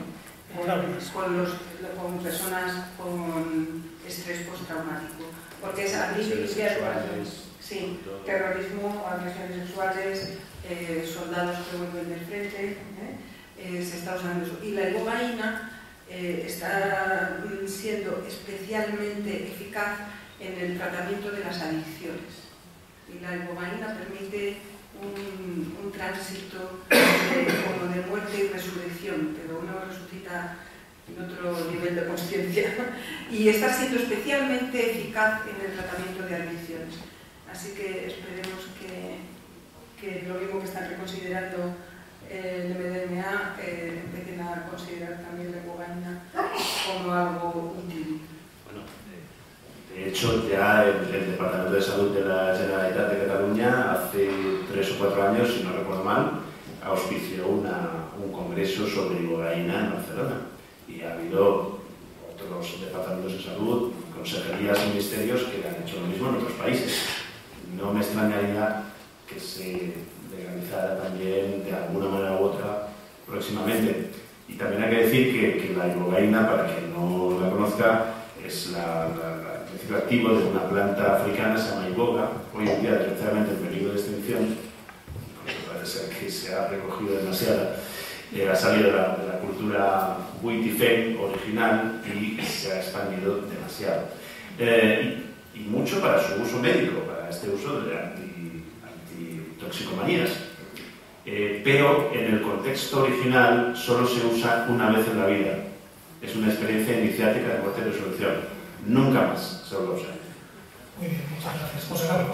con personas con estrés postraumático, porque es sí, terrorismo, agresiones sexuales, soldados que vuelven del frente, se está usando eso. Y la ibogaína está siendo especialmente eficaz en el tratamiento de las adicciones. Y la ibogaína permite un tránsito como de muerte y resurrección, pero uno resucita en otro nivel de consciencia, y está siendo especialmente eficaz en el tratamiento de adicciones. Así que esperemos que lo mismo que están reconsiderando el MDMA, empiecen a considerar también la ibogaína como algo útil. Bueno, de hecho, ya el Departamento de Salud de la Generalitat de Cataluña hace 3 o 4 años, si no recuerdo mal, auspició un congreso sobre ibogaína en Barcelona. Y ha habido otros departamentos de salud, consejerías y ministerios que han hecho lo mismo en otros países. No me extrañaría que se legalizara también de alguna manera u otra próximamente. Y también hay que decir que la ibogaína, para quien no la conozca, es el principio activo de una planta africana, se llama iboga, hoy en día desgraciadamente en peligro de extinción, porque parece ser que se ha recogido demasiada, ha salido de la cultura Witifeng original y se ha expandido demasiado. Y mucho para su uso médico, para este uso de antitoxicomanías. Pero en el contexto original solo se usa una vez en la vida. Es una experiencia iniciática de muerte y resurrección. Nunca más se lo usa. Muy bien, muchas gracias. José Carlos.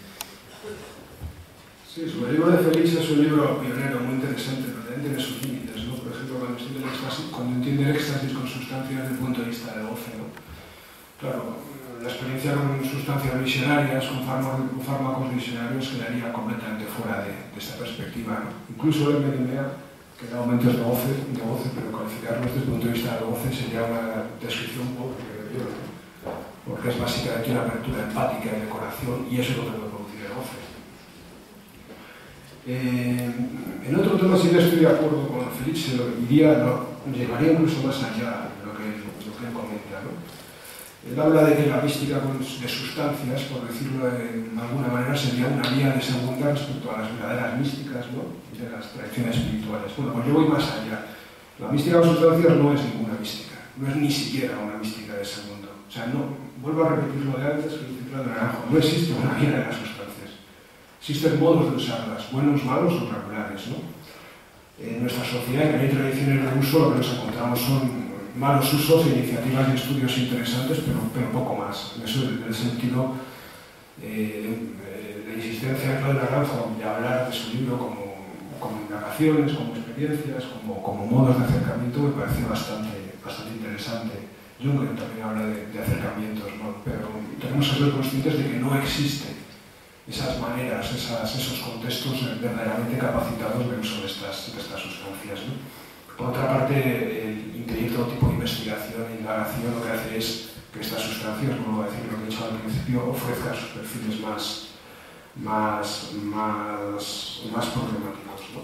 Sí, sobre el libro de Félix es un libro pionero muy interesante, pero también tiene sus límites, ¿no? Por ejemplo, cuando entiende el éxtasis con sustancias desde el punto de vista del goce, ¿no? Claro, la experiencia con sustancias visionarias, con fármacos visionarios, quedaría completamente fuera de esta perspectiva, ¿no? Incluso el MDMA, que da aumentos de goce, pero calificarlo desde el punto de vista del goce sería una descripción pobre, creo yo, ¿no? Porque es básicamente una apertura empática y de corazón, y eso es lo que puede producir el goce. En otro tema sí que estoy de acuerdo con Félix, llegaría incluso más allá de lo que él comenta, ¿no? Él habla de que la mística de sustancias, por decirlo de alguna manera, sería una vía de segunda respecto a las verdaderas místicas, ¿no? De las tradiciones espirituales. Bueno, pues yo voy más allá. La mística de sustancias no es ninguna mística, no es ni siquiera una mística de segundo. O sea, no, vuelvo a repetir lo de antes, que el ciclo de Naranjo, no existe una vía de las sustancias. Existen modos de usarlas, buenos, malos o regulares, ¿no? En nuestra sociedad, en que hay tradiciones de uso, lo que nos encontramos son malos usos e iniciativas y estudios interesantes, pero poco más. En ese sentido, la insistencia de Claudio Naranjo de hablar de su libro como indagaciones, como experiencias, como modos de acercamiento, me parece bastante interesante. Jung también habla de acercamientos, ¿no? Pero tenemos que ser conscientes de que no existen esas maneras, esos contextos verdaderamente capacitados de uso de estas sustancias, ¿no? Por otra parte, el intelecto tipo de investigación e indagación lo que hace es que estas sustancias, vuelvo a decir lo que he dicho al principio, ofrezcan sus perfiles más problemáticos, ¿no?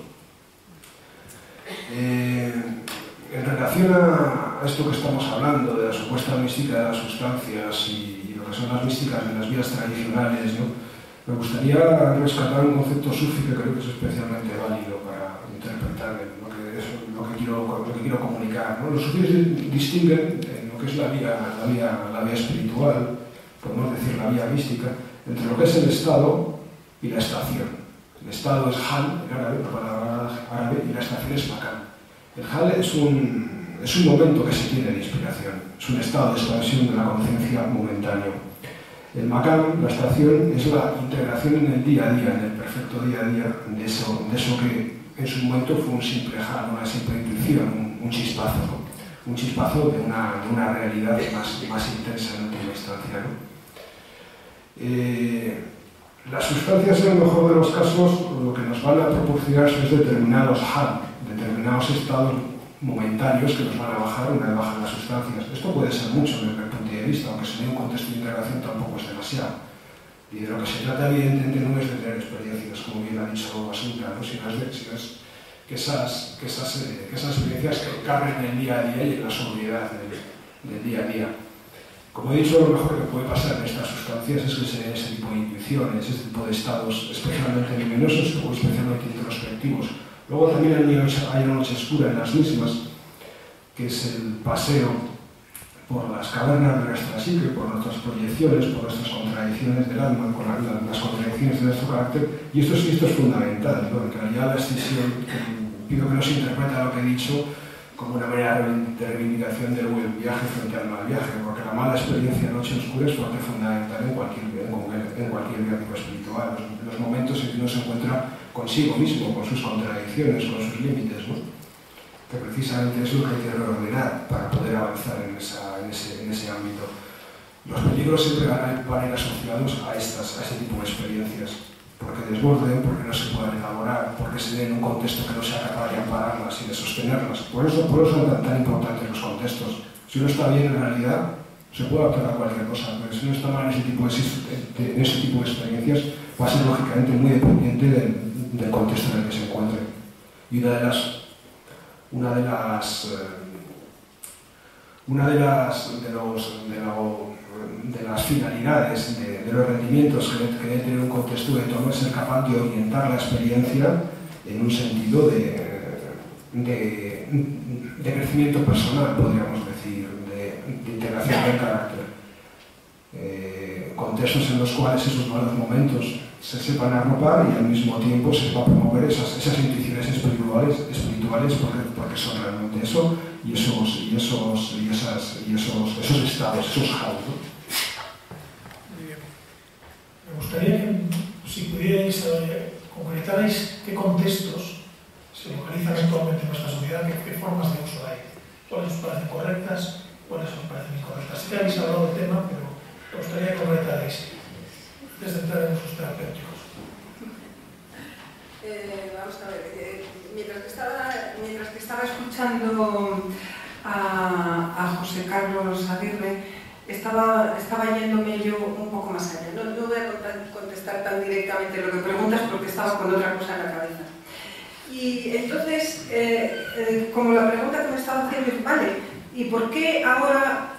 En relación a esto que estamos hablando, de la supuesta mística de las sustancias y lo que son las místicas de las vías tradicionales, ¿no? Me gustaría rescatar un concepto sufi que creo que es especialmente válido para interpretar lo que quiero comunicar, ¿no? Los sufis distinguen en lo que es la vía espiritual, podemos decir la vía mística, entre lo que es el estado y la estación. El estado es hal, en árabe, una palabra árabe, y la estación es makam. El hal es un momento que se tiene de inspiración, es un estado de expansión de la conciencia momentáneo. El makam, la estación, es la integración en el día a día, en el perfecto día a día, de eso que en su momento fue un simple hal, una simple intuición, un chispazo, ¿no? Un chispazo de una realidad más intensa en última instancia, ¿no? Las sustancias, en el mejor de los casos, lo que nos van a proporcionar es determinados hal, determinados estados momentáneos que nos van a bajar una vez bajan las sustancias. Esto puede ser mucho desde el punto de vista, aunque si no hay un contexto de integración tampoco es demasiado. Y de lo que se trata evidentemente no es de tener experiencias, como bien ha dicho Asunta, ¿no? Sino es que esas experiencias caben en el día a día y en la sobriedad del día a día. Como he dicho, lo mejor que puede pasar en estas sustancias es que se den ese tipo de intuiciones, ese tipo de estados especialmente luminosos o especialmente introspectivos. Luego también hay una noche oscura en las mismas, que es el paseo por las cavernas de nuestra psique, por nuestras proyecciones, por nuestras contradicciones del alma, con las contradicciones de nuestro carácter, y esto es fundamental, ¿no? En realidad la escisión, pido que no se interprete lo que he dicho como una manera de reivindicación del buen viaje frente al mal viaje, porque la mala experiencia de noche oscura es fuerte fundamental en cualquier viaje espiritual, los momentos en que uno se encuentra consigo mismo, con sus contradicciones, con sus límites, ¿no? Que precisamente es lo que hay que reordenar para poder avanzar en ese ámbito. Los peligros siempre van a ir asociados a ese tipo de experiencias, porque desborden, porque no se puedan elaborar, porque se den en un contexto que no sea capaz de ampararlas y de sostenerlas. Por eso son tan importantes los contextos. Si uno está bien en realidad, se puede adaptar a cualquier cosa, pero si uno está mal en ese tipo de experiencias, va a ser lógicamente muy dependiente del contexto en el que se encuentre. Y una de las finalidades de los rendimientos que debe tener un contexto de entorno es ser capaz de orientar la experiencia en un sentido de crecimiento personal, podríamos decir, de integración del carácter. Contextos en los cuales esos malos momentos se sepan arropar y al mismo tiempo se sepa promover esas intuiciones espirituales porque son realmente eso y esos estados, esos estados, ¿no? Muy bien. Me gustaría que, si pudierais, concretarais qué contextos se localizan actualmente en nuestra sociedad, qué formas de uso hay, cuáles os parecen correctas, cuáles os parecen incorrectas. Sí que habéis hablado del tema, pero me gustaría que concretarais antes de entrar en usos terapéuticos. Vamos a ver, mientras que estaba escuchando a José Carlos Aguirre, estaba yéndome yo un poco más allá. No voy a contestar tan directamente lo que preguntas porque estaba con otra cosa en la cabeza. Y entonces, como la pregunta que me estaba haciendo es, vale, ¿y por qué ahora,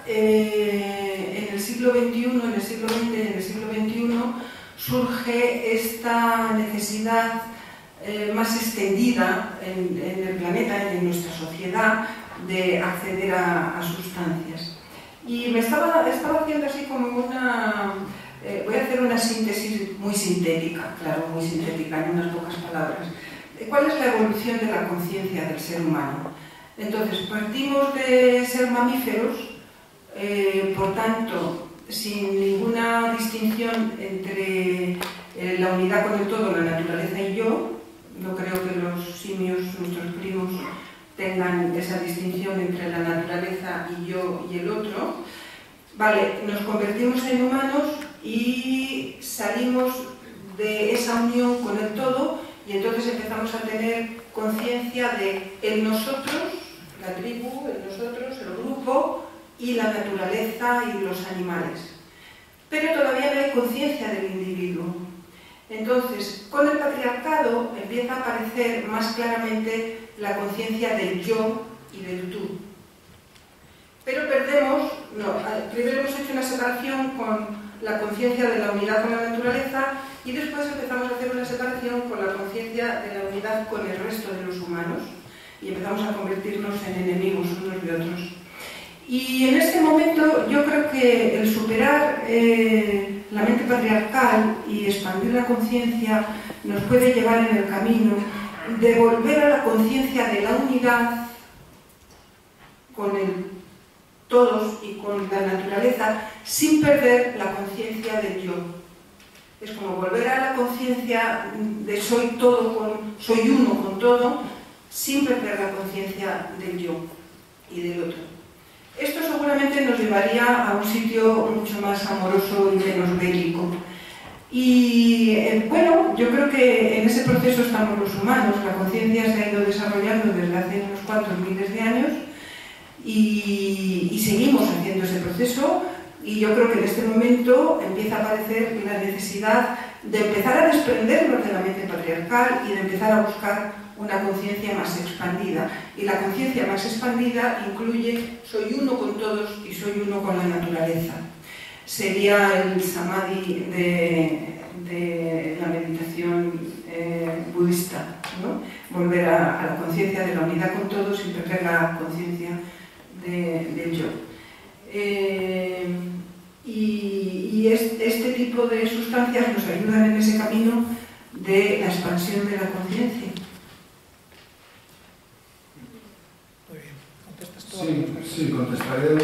en el siglo XXI, en el siglo XX, en el siglo XXI, surge esta necesidad más extendida en el planeta, en nuestra sociedad, de acceder a sustancias? Y me estaba haciendo así como una... voy a hacer una síntesis muy sintética, claro, muy sintética, en unas pocas palabras. ¿Cuál es la evolución de la conciencia del ser humano? Entonces, partimos de ser mamíferos, por tanto, sin ninguna distinción entre la unidad con el todo, la naturaleza y yo. No creo que los simios, nuestros primos, tengan esa distinción entre la naturaleza y yo y el otro. Vale, nos convertimos en humanos y salimos de esa unión con el todo y entonces empezamos a tener conciencia de el nosotros, la tribu, el nosotros, el grupo y la naturaleza y los animales. Pero todavía no hay conciencia del individuo. Entonces, con el patriarcado empieza a aparecer más claramente la conciencia del yo y del tú. Pero primero hemos hecho una separación con la conciencia de la unidad con la naturaleza y después empezamos a hacer una separación con la conciencia de la unidad con el resto de los humanos y empezamos a convertirnos en enemigos unos de otros. Y en este momento yo creo que el superar la mente patriarcal y expandir la conciencia nos puede llevar en el camino de volver a la conciencia de la unidad con el todos y con la naturaleza sin perder la conciencia del yo. Es como volver a la conciencia de soy uno con todo sin perder la conciencia del yo y del otro. Esto seguramente nos llevaría a un sitio mucho más amoroso y menos bélico. Y bueno, yo creo que en ese proceso estamos los humanos. La conciencia se ha ido desarrollando desde hace unos cuantos miles de años y seguimos haciendo ese proceso. Y yo creo que en este momento empieza a aparecer la necesidad de empezar a desprendernos de la mente patriarcal y de empezar a buscar una conciencia más expandida. Y la conciencia más expandida incluye soy uno con todos y soy uno con la naturaleza. Sería el samadhi de la meditación budista, ¿no? Volver a la conciencia de la unidad con todos y perder la conciencia del yo. Y este tipo de sustancias nos ayudan en ese camino de la expansión de la conciencia. Muy bien. ¿Contestas tú? Sí, contestaré.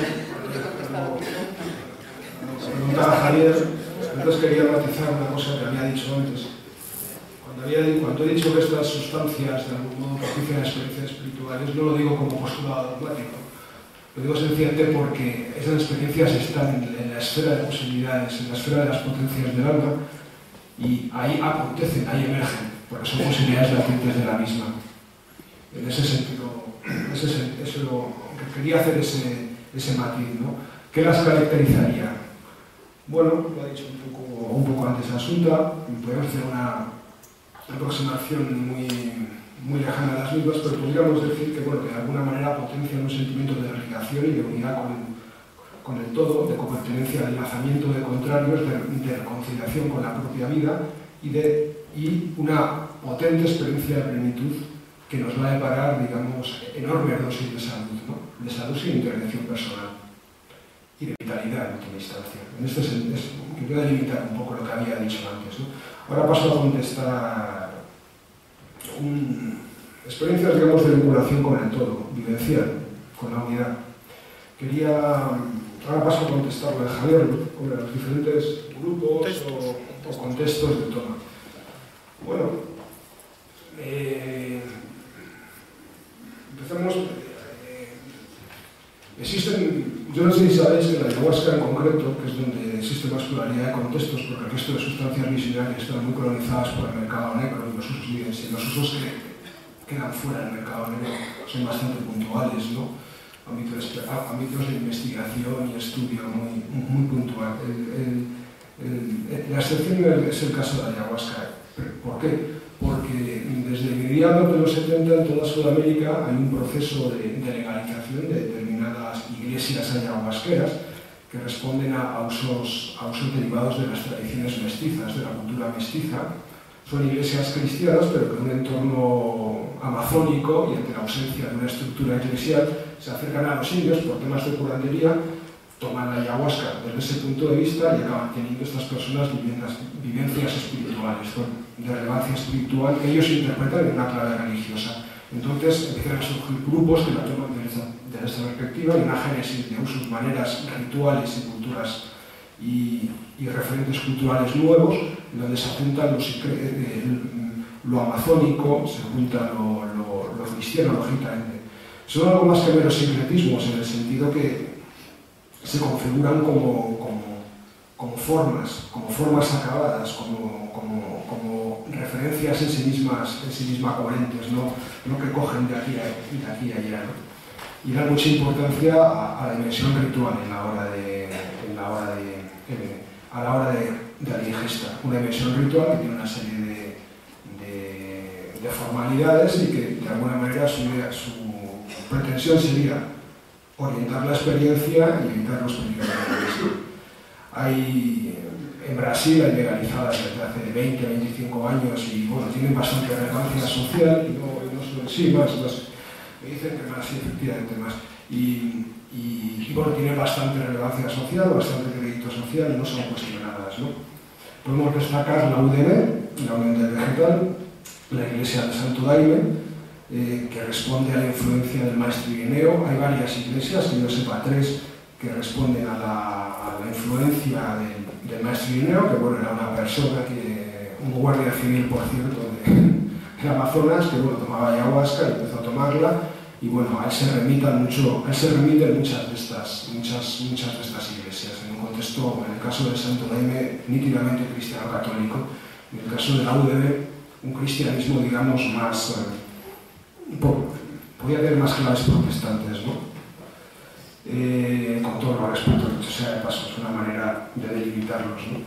Preguntaba Javier, entonces quería matizar una cosa que había dicho antes. Cuando he dicho que estas sustancias de algún modo propician experiencias espirituales, no lo digo como postulado dogmático. Lo digo sencillamente porque esas experiencias están en la esfera de posibilidades, en la esfera de las potencias del alma, y ahí acontecen, ahí emergen, porque son posibilidades latentes de la misma. En ese sentido, quería hacer ese matiz, ¿no? ¿Qué las caracterizaría? Bueno, lo ha dicho un poco antes Asunta, podemos hacer una aproximación muy lejana a las mismas, pero podríamos decir que, bueno, que de alguna manera potencian un sentimiento de relación y de unidad con el todo, de copertenencia, de enlazamiento de contrarios, de reconciliación con la propia vida y una potente experiencia de plenitud que nos va a deparar, digamos, enormes dosis de salud, ¿no? De salud sin intervención personal y de vitalidad en última instancia. En este sentido, quiero delimitar un poco lo que había dicho antes, ¿no? Ahora paso a contestar experiencias, digamos, de vinculación con el todo, vivencial, con la unidad. Ahora paso a contestarlo de Javier sobre los diferentes grupos o contextos de toma. Bueno, empezamos. Yo no sé si sabéis que en la ayahuasca en concreto, que es donde existe más pluralidad de contextos, porque el resto de sustancias medicinales están muy colonizadas por el mercado negro y los usos que quedan fuera del mercado negro son bastante puntuales, ¿no? Ámbitos de investigación y estudio muy puntual. La excepción es el caso de la ayahuasca. ¿Por qué? Porque desde mediados de los 70 en toda Sudamérica hay un proceso de legalización de determinadas iglesias ayahuasqueras que responden a usos derivados de las tradiciones mestizas, de la cultura mestiza. Son iglesias cristianas, pero que en un entorno amazónico y ante la ausencia de una estructura eclesial se acercan a los indios por temas de curandería, toman la ayahuasca desde ese punto de vista y acaban teniendo estas personas vivencias espirituales, de relevancia espiritual que ellos interpretan en una clave religiosa. Entonces empiezan a surgir grupos que la toman desde esta perspectiva y una génesis de usos, maneras, rituales y culturas y referentes culturales nuevos, donde se juntan lo amazónico, se junta lo cristiano, lógicamente. Son algo más que meros sincretismos, en el sentido que se configuran como formas acabadas, como referencias en sí mismas coherentes, no que cogen de aquí a allá, ¿no? Y dan mucha importancia a la dimensión ritual a la hora de la digesta. Una dimensión ritual que tiene una serie de formalidades y que de alguna manera su pretensión sería orientar la experiencia y evitar los peligros. En Brasil hay legalizadas desde hace 20 a 25 años y bueno, tienen bastante relevancia social y más. Me dicen que más, sí, efectivamente más. Y bueno, tienen bastante relevancia social, bastante crédito social y no son cuestionadas, ¿no? Podemos destacar la UDB, la Unión del Vegetal, la Iglesia de Santo Daime, que responde a la influencia del maestro Ireneo. Hay varias iglesias, que yo sepa 3, que responden a la influencia del maestro Ireneo, que bueno, era una persona un guardia civil, por cierto, del Amazonas, que bueno, tomaba ayahuasca y empezó a tomarla, y bueno, a él se remiten muchas de estas iglesias, en un contexto, en el caso de Santo Daime, nítidamente cristiano católico, en el caso de la UDB, un cristianismo, digamos, más, podría tener más claves protestantes, ¿no? Con todo lo respeto, dicho sea de paso, es una manera de delimitarlos, ¿no?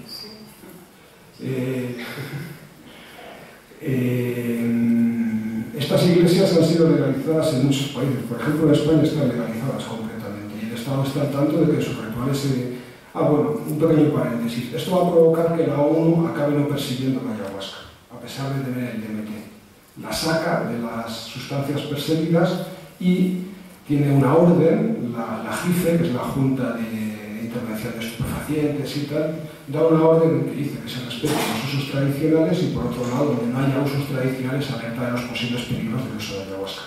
Estas iglesias han sido legalizadas en muchos países. Por ejemplo, en España están legalizadas completamente y el Estado está al tanto de que sus rituales se... bueno, un pequeño paréntesis. Esto va a provocar que la ONU acabe no persiguiendo la ayahuasca, a pesar de tener el DMT. La saca de las sustancias perseguidas y tiene una orden, la JIFE, que es la Junta de Intervención de Estupefacientes y tal, da una orden que dice que se respeten los usos tradicionales y, por otro lado, donde no haya usos tradicionales, alerta de los posibles peligros del uso de ayahuasca.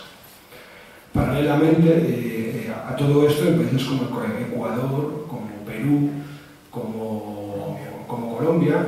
Paralelamente a todo esto, en países como Ecuador, como Perú, como Colombia,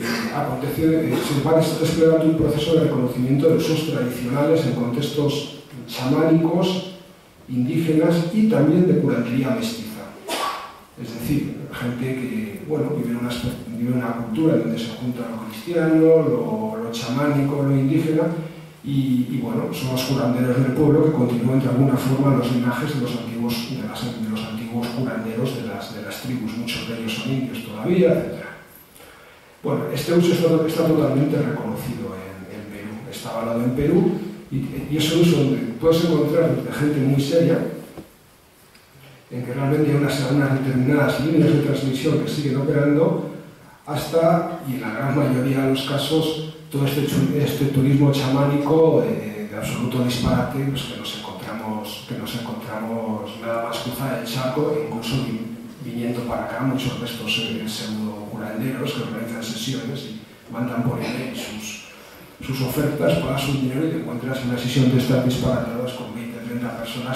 se va desplegando un proceso de reconocimiento de usos tradicionales en contextos chamánicos, indígenas y también de curandería mestiza. Es decir, gente que vive en una cultura donde se junta lo cristiano, lo chamánico, lo indígena, y son los curanderos del pueblo que continúan de alguna forma los linajes de los antiguos curanderos de las tribus. Muchos de ellos son indios todavía, etc. Bueno, este uso está totalmente reconocido en Perú. Está avalado en Perú y es un uso donde puedes encontrar gente muy seria, en que realmente hay unas determinadas líneas de transmisión que siguen operando, hasta, y en la gran mayoría de los casos, todo este turismo chamánico de absoluto disparate, pues que nos encontramos nada más cruzar el charco, e incluso viniendo para acá muchos de estos pseudo curanderos que organizan sesiones y mandan por email sus ofertas, pagas su dinero y te encuentras una sesión de estas disparatadas con 20 o 30 personas,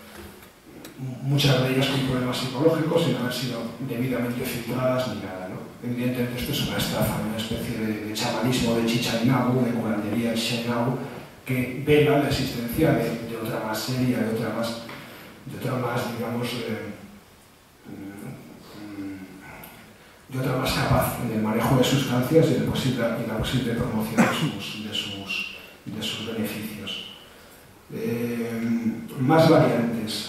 muchas de ellas con problemas psicológicos sin haber sido debidamente filtradas ni nada, ¿no? Evidentemente esto es una estafa, una especie de chamanismo de Chichainabu, de curandería de Chichainabu, que vela la existencia de otra más seria, de otra más digamos, de otra más capaz en el manejo de sustancias y la posible promoción de sus beneficios. Más variantes.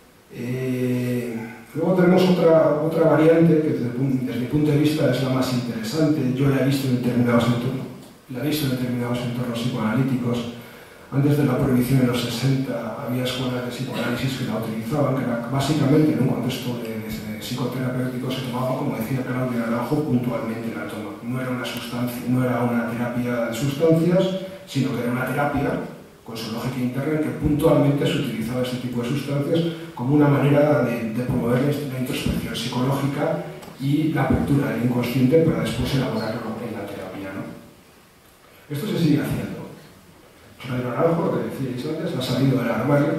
Luego tenemos otra variante que desde mi punto de vista es la más interesante. Yo la he visto en determinados entornos psicoanalíticos. Antes de la prohibición en los 60 había escuelas de psicoanálisis que la utilizaban, que era básicamente en un contexto de psicoterapéutico se tomaba, como decía Claudia Naranjo, puntualmente la toma. No era una terapia de sustancias, sino que era una terapia con su lógica interna en que puntualmente se utilizaba este tipo de sustancias como una manera de promover la introspección psicológica y la apertura del inconsciente para después elaborarlo en la terapia, ¿no? Esto se sigue haciendo. Claudia Naranjo, lo que decíais antes, ha salido del armario.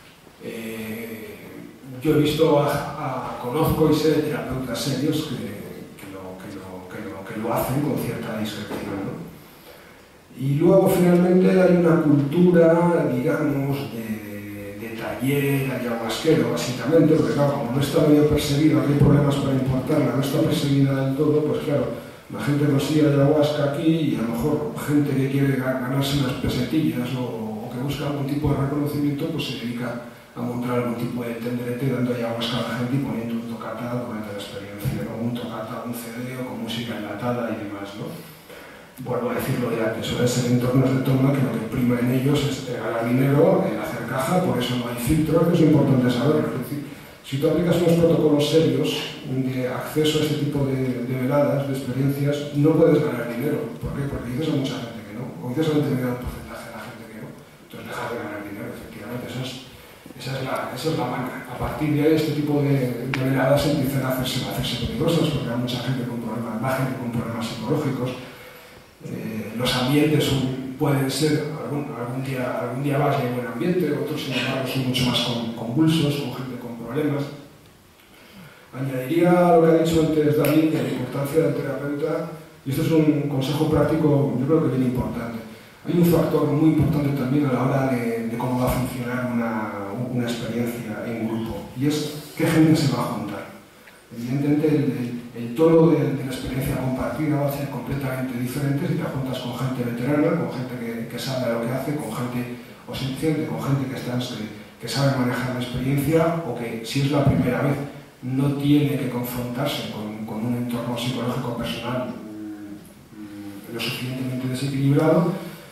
Yo he visto, conozco y sé de terapeutas serios que lo hacen con cierta discreción, ¿no? Y luego finalmente hay una cultura, digamos, de taller ayahuasquero, básicamente, porque claro, como no está medio perseguida, hay problemas para importarla, no está perseguida del todo, pues claro, la gente consigue ayahuasca aquí y a lo mejor gente que quiere ganarse unas pesetillas o que busca algún tipo de reconocimiento, pues se dedica a montar algún tipo de tenderete dando ayahuasca a la gente y poniendo un tocata durante la experiencia, ¿no? Un tocata, un CD o con música enlatada y demás, ¿no? Vuelvo a decirlo de antes, suelen ser entornos de toma que lo que prima en ellos es ganar dinero, hacer caja, por eso no hay filtros, es importante saberlo. Es decir, si tú aplicas unos protocolos serios de acceso a este tipo de veladas, de experiencias, no puedes ganar dinero. ¿Por qué? Porque dices a mucha gente que no, o dices a un determinado porcentaje de la gente que no. Entonces dejas de ganar dinero, efectivamente, esa es la manera. A partir de ahí este tipo de veladas empiezan a hacerse peligrosas porque hay mucha gente con problemas, más gente con problemas psicológicos. Los ambientes pueden ser, algún día vas y hay buen ambiente, otros sin embargo son mucho más convulsos, con gente con problemas. Añadiría lo que ha dicho antes David de la importancia del terapeuta, y esto es un consejo práctico, yo creo que bien importante. Hay un factor muy importante también a la hora de cómo va a funcionar una experiencia en grupo, y es qué gente se va a juntar. Evidentemente el tono de la experiencia compartida va a ser completamente diferente si te juntas con gente veterana, con gente que sabe lo que hace, con gente oscipiente, con gente que sabe manejar la experiencia o que si es la primera vez no tiene que confrontarse con un entorno psicológico personal lo suficientemente desequilibrado.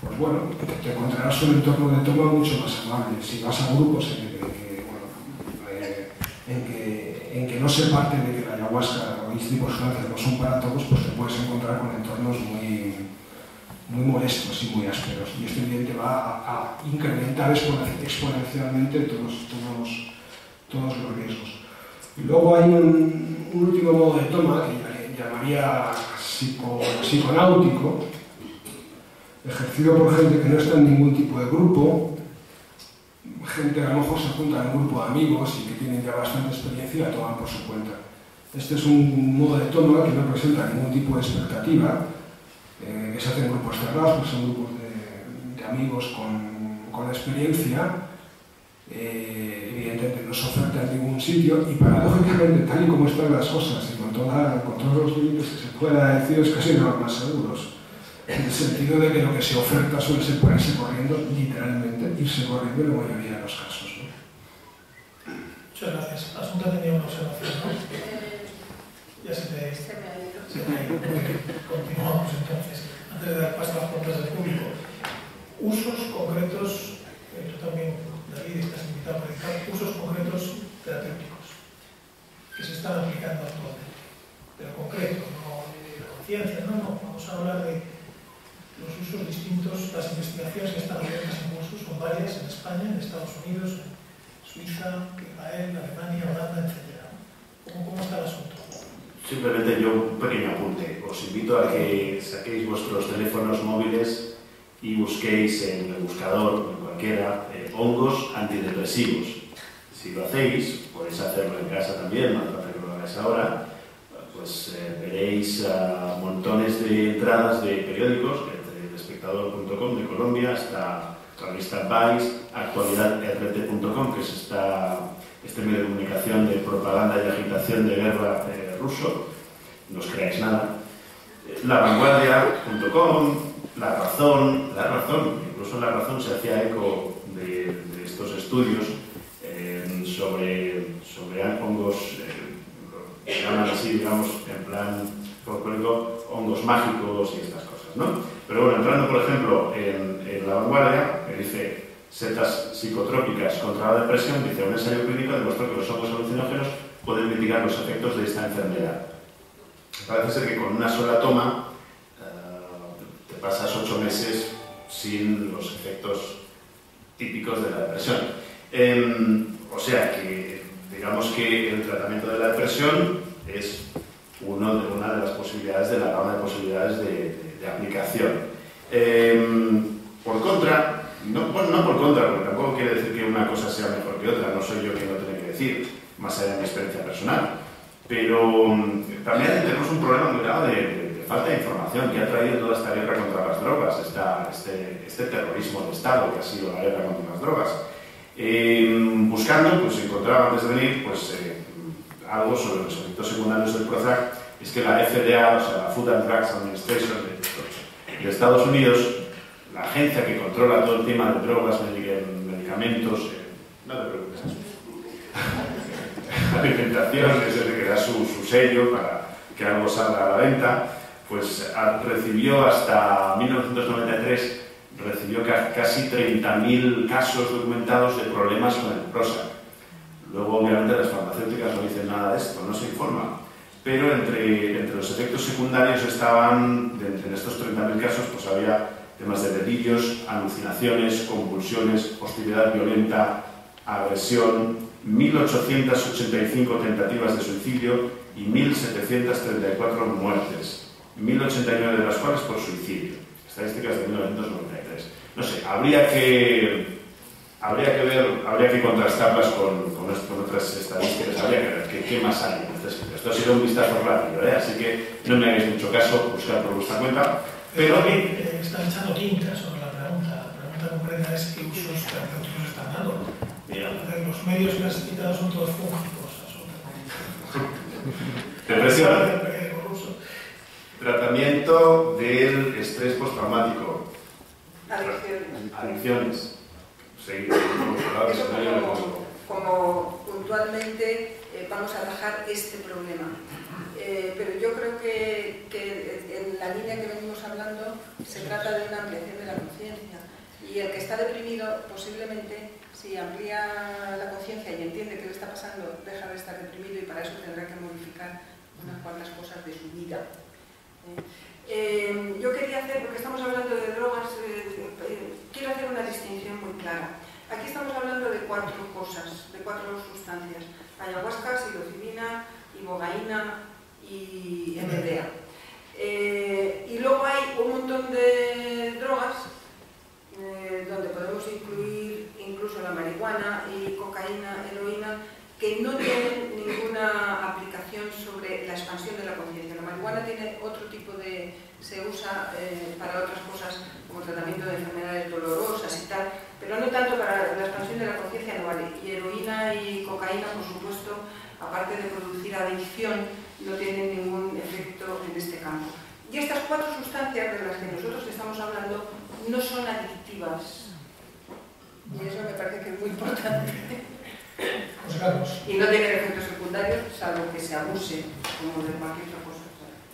pues bueno, te encontrarás un entorno de toma mucho más amable. Si vas a grupos en que no se parte de que la ayahuasca o este tipo de sustancias no son para todos, pues te puedes encontrar con entornos muy molestos y muy ásperos. Y esto evidentemente va a incrementar exponencialmente todos los riesgos. Y luego hay un último modo de toma que llamaría psiconáutico, ejercido por gente que no está en ningún tipo de grupo, gente que a lo mejor se junta en un grupo de amigos y que tienen ya bastante experiencia y la toman por su cuenta. Este es un modo de toma que no presenta ningún tipo de expectativa, que se hacen grupos cerrados, pues son grupos de amigos con experiencia, evidentemente no se oferta en ningún sitio y paradójicamente, tal y como están las cosas y con todos los límites que se pueda decir, es casi de los más seguros, en el sentido de que lo que se oferta suele ser ponerse corriendo, literalmente, irse corriendo en la mayoría de los casos, ¿no? Muchas gracias. Asunta tenía una observación, ¿no? Ya se me ha ido. Continuamos entonces, antes de dar paso a las preguntas del público. Usos concretos, tú también, David, estás invitado a predicar, usos concretos terapéuticos que se están aplicando actualmente, pero concretos, no de conciencia, no, vamos a hablar de los usos distintos, las investigaciones que están abiertas en cursos, son varias en España, en Estados Unidos, en Suiza, Israel, Alemania, Holanda, etc. ¿Cómo está el asunto? Simplemente yo un pequeño apunte. Os invito a que saquéis vuestros teléfonos móviles y busquéis en el buscador, en cualquiera, hongos antidepresivos. Si lo hacéis, podéis hacerlo en casa también, no hace falta que lo hagáis ahora, pues veréis montones de entradas de periódicos, desde elespectador.com de Colombia hasta la revista Vice, actualidadrt.com, que es este medio de comunicación de propaganda y agitación de guerra ruso, no os creáis nada, lavanguardia.com, La Razón, incluso La Razón se hacía eco de estos estudios sobre hongos, que llaman así, digamos, en plan folclórico, hongos mágicos y estas cosas, ¿no? Pero bueno, entrando por ejemplo en La Vanguardia, que dice setas psicotrópicas contra la depresión, dice un ensayo clínico demostró que los hongos alucinógenos pueden mitigar los efectos de esta enfermedad. Parece ser que con una sola toma te pasas 8 meses sin los efectos típicos de la depresión. O sea que, digamos que el tratamiento de la depresión es una de las posibilidades de la gama de posibilidades de aplicación. Por contra, no por contra, porque tampoco quiere decir que una cosa sea mejor que otra, no soy yo quien lo tiene que decir, más allá de mi experiencia personal. Pero también tenemos un problema muy grave de falta de información que ha traído toda esta guerra contra las drogas, este terrorismo de Estado que ha sido la guerra contra las drogas. Buscando, pues encontraba antes de venir, pues algo sobre los efectos secundarios del Prozac. Es que la FDA, o sea, la Food and Drugs Administration de Estados Unidos, la agencia que controla todo el tema de drogas, medicamentos, no te preocupes, alimentación, es el que da su sello para que algo salga a la venta, pues recibió hasta 1993 casi 30.000 casos documentados de problemas con el Prozac. Luego, obviamente, las farmacéuticas no dicen nada de esto, no se informa. Pero entre los efectos secundarios estaban, en estos 30.000 casos, pues había temas de delirios, alucinaciones, convulsiones, hostilidad violenta, agresión, 1.885 tentativas de suicidio y 1.734 muertes, 1.089 de las cuales por suicidio. Estadísticas de 1993. No sé, habría que contrastarlas con otras estadísticas, habría que ver qué más hay. Esto ha sido un vistazo rápido, así que no me hagáis mucho caso, buscar por vuestra cuenta. Pero están echando tinta sobre la pregunta. La pregunta concreta es qué usos terapéuticos están dando. Mira, los medios que has citado son todos fúngicos, absolutamente. Depresión. Tratamiento del estrés postraumático. Adicciones. Sí, como puntualmente vamos a atajar este problema. Pero yo creo que en la línea que venimos hablando se trata de una ampliación de la conciencia. Y el que está deprimido, posiblemente, si amplía la conciencia y entiende qué le está pasando, deja de estar deprimido y para eso tendrá que modificar unas cuantas cosas de su vida. Yo quería hacer, porque estamos hablando de drogas, quiero hacer una distinción muy clara. Aquí estamos hablando de 4 cosas, de 4 sustancias: ayahuasca, psilocibina, ibogaína y MDA. Y luego hay un montón de drogas donde podemos incluir incluso la marihuana y cocaína, heroína, que no tienen ninguna aplicación sobre la expansión de la conciencia. La marihuana tiene otro tipo de... se usa para otras cosas como tratamiento de enfermedades dolorosas y tal, pero no tanto para la expansión de la conciencia, no vale. Y heroína y cocaína, por supuesto, aparte de producir adicción, no tienen ningún efecto en este campo. Y estas 4 sustancias de las que nosotros estamos hablando no son adictivas. Y eso me parece que es muy importante. Y no tienen efectos secundarios, salvo que se abuse, como de cualquier otra cosa.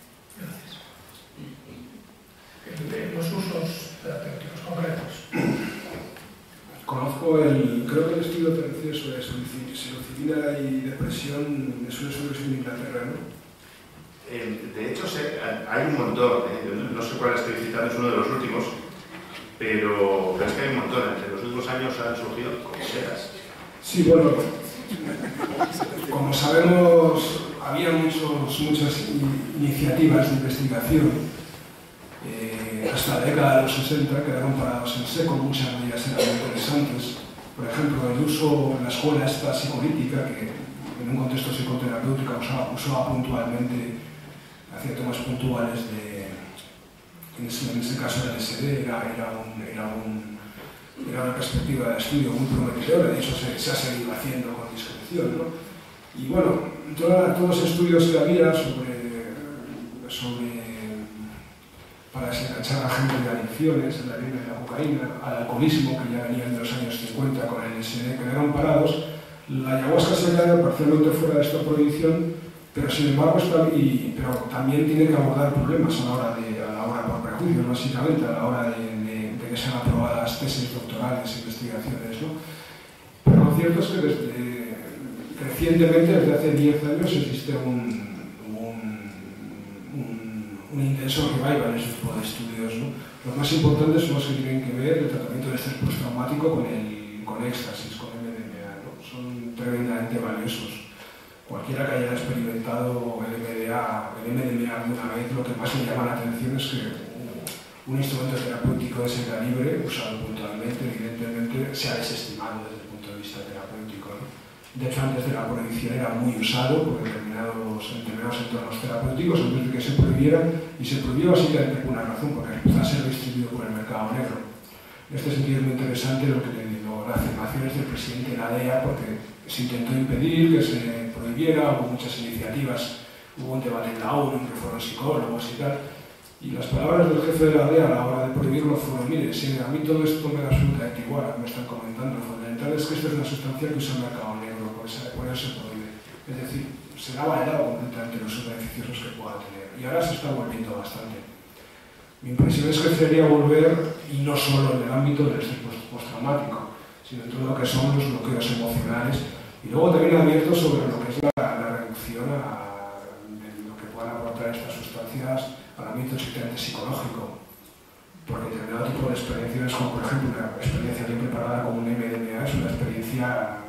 Gracias. Los usos terapéuticos concretos. Conozco creo que el estudio que decía sobre psilocibina y depresión es un estudio en Inglaterra, ¿no? De hecho, hay un montón, no sé cuál estoy citando, es uno de los últimos, pero es que hay un montón. En los últimos años han surgido comiseras. Sí, bueno, como sabemos, había muchas iniciativas de investigación. Hasta la década de los 60 quedaron parados en seco, muchas de ellas eran muy interesantes. Por ejemplo, el uso en la escuela esta psicolítica, que en un contexto psicoterapéutico usaba puntualmente, hacía tomas puntuales en ese caso el LSD, era una perspectiva de estudio muy prometedora. De hecho se ha seguido haciendo con discreción, ¿no? Y bueno, todos los estudios que había para desenganchar a gente de adicciones, la heroína y la cocaína, al alcoholismo, que ya venían de los años 50 con el LSD, quedaron parados. La ayahuasca se queda parcialmente fuera de esta prohibición, pero sin embargo pero también tiene que abordar problemas a la hora por prejuicios, básicamente, a la hora de que sean aprobadas tesis doctorales, investigaciones, ¿no? Pero lo cierto es que recientemente, desde hace 10 años, existe un intenso revival en ese tipo de estudios, ¿no? Los más importantes son los que tienen que ver el tratamiento del estrés postraumático con éxtasis, con MDMA, ¿no? Son tremendamente valiosos. Cualquiera que haya experimentado el MDMA alguna vez, lo que más me llama la atención es que un instrumento terapéutico de ese calibre, usado puntualmente, evidentemente se ha desestimado desde el punto de vista terapéutico, ¿no? De hecho, antes de la prohibición era muy usado por determinados entornos terapéuticos antes de que se prohibiera, y se prohibió básicamente por una razón, porque empezó a ser distribuido por el mercado negro. En este sentido es muy interesante las afirmaciones del presidente de la DEA, porque se intentó impedir que se prohibiera, hubo muchas iniciativas, hubo un debate en la ONU, que fueron psicólogos y tal, y las palabras del jefe de la DEA a la hora de prohibirlo fueron: mire, si a mí todo esto me da absolutamente igual, me están comentando, lo fundamental es que esta es una sustancia que usa el mercado negro, por eso se prohíbe. Es decir, se ha validado completamente los beneficiosos que pueda tener, y ahora se está volviendo bastante. Mi impresión es que sería volver, y no solo en el ámbito del estrés postraumático, sino en todo lo que son los bloqueos emocionales, y luego también abierto sobre lo que es la reducción de lo que puedan aportar estas sustancias al ámbito estrictamente psicológico, porque determinado tipo de experiencias, como por ejemplo una experiencia bien preparada como un MDMA, es una experiencia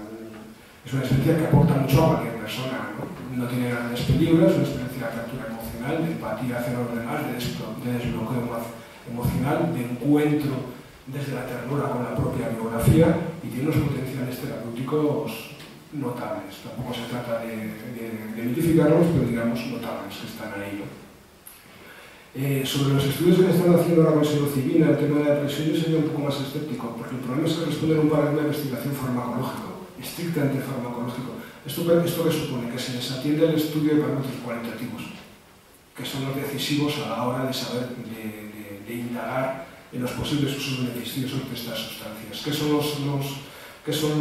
que aporta mucho a cualquier persona, ¿no? No tiene grandes peligros, es una experiencia de apertura emocional, de empatía hacia los demás, de desbloqueo emocional, de encuentro desde la ternura con la propia biografía, y tiene unos potenciales terapéuticos notables. Tampoco se trata de mitificarlos, pero digamos notables, que están ahí, ¿no? Sobre los estudios que están haciendo ahora con psilocibina, el tema de la depresión, yo sería un poco más escéptico, porque el problema es que responde a un paradigma de investigación farmacológico, estrictamente farmacológico. ¿Esto qué supone? Que se desatiende el estudio de parámetros cualitativos, que son los decisivos a la hora de saber, de indagar en los posibles usos beneficiosos de estas sustancias. ¿Qué es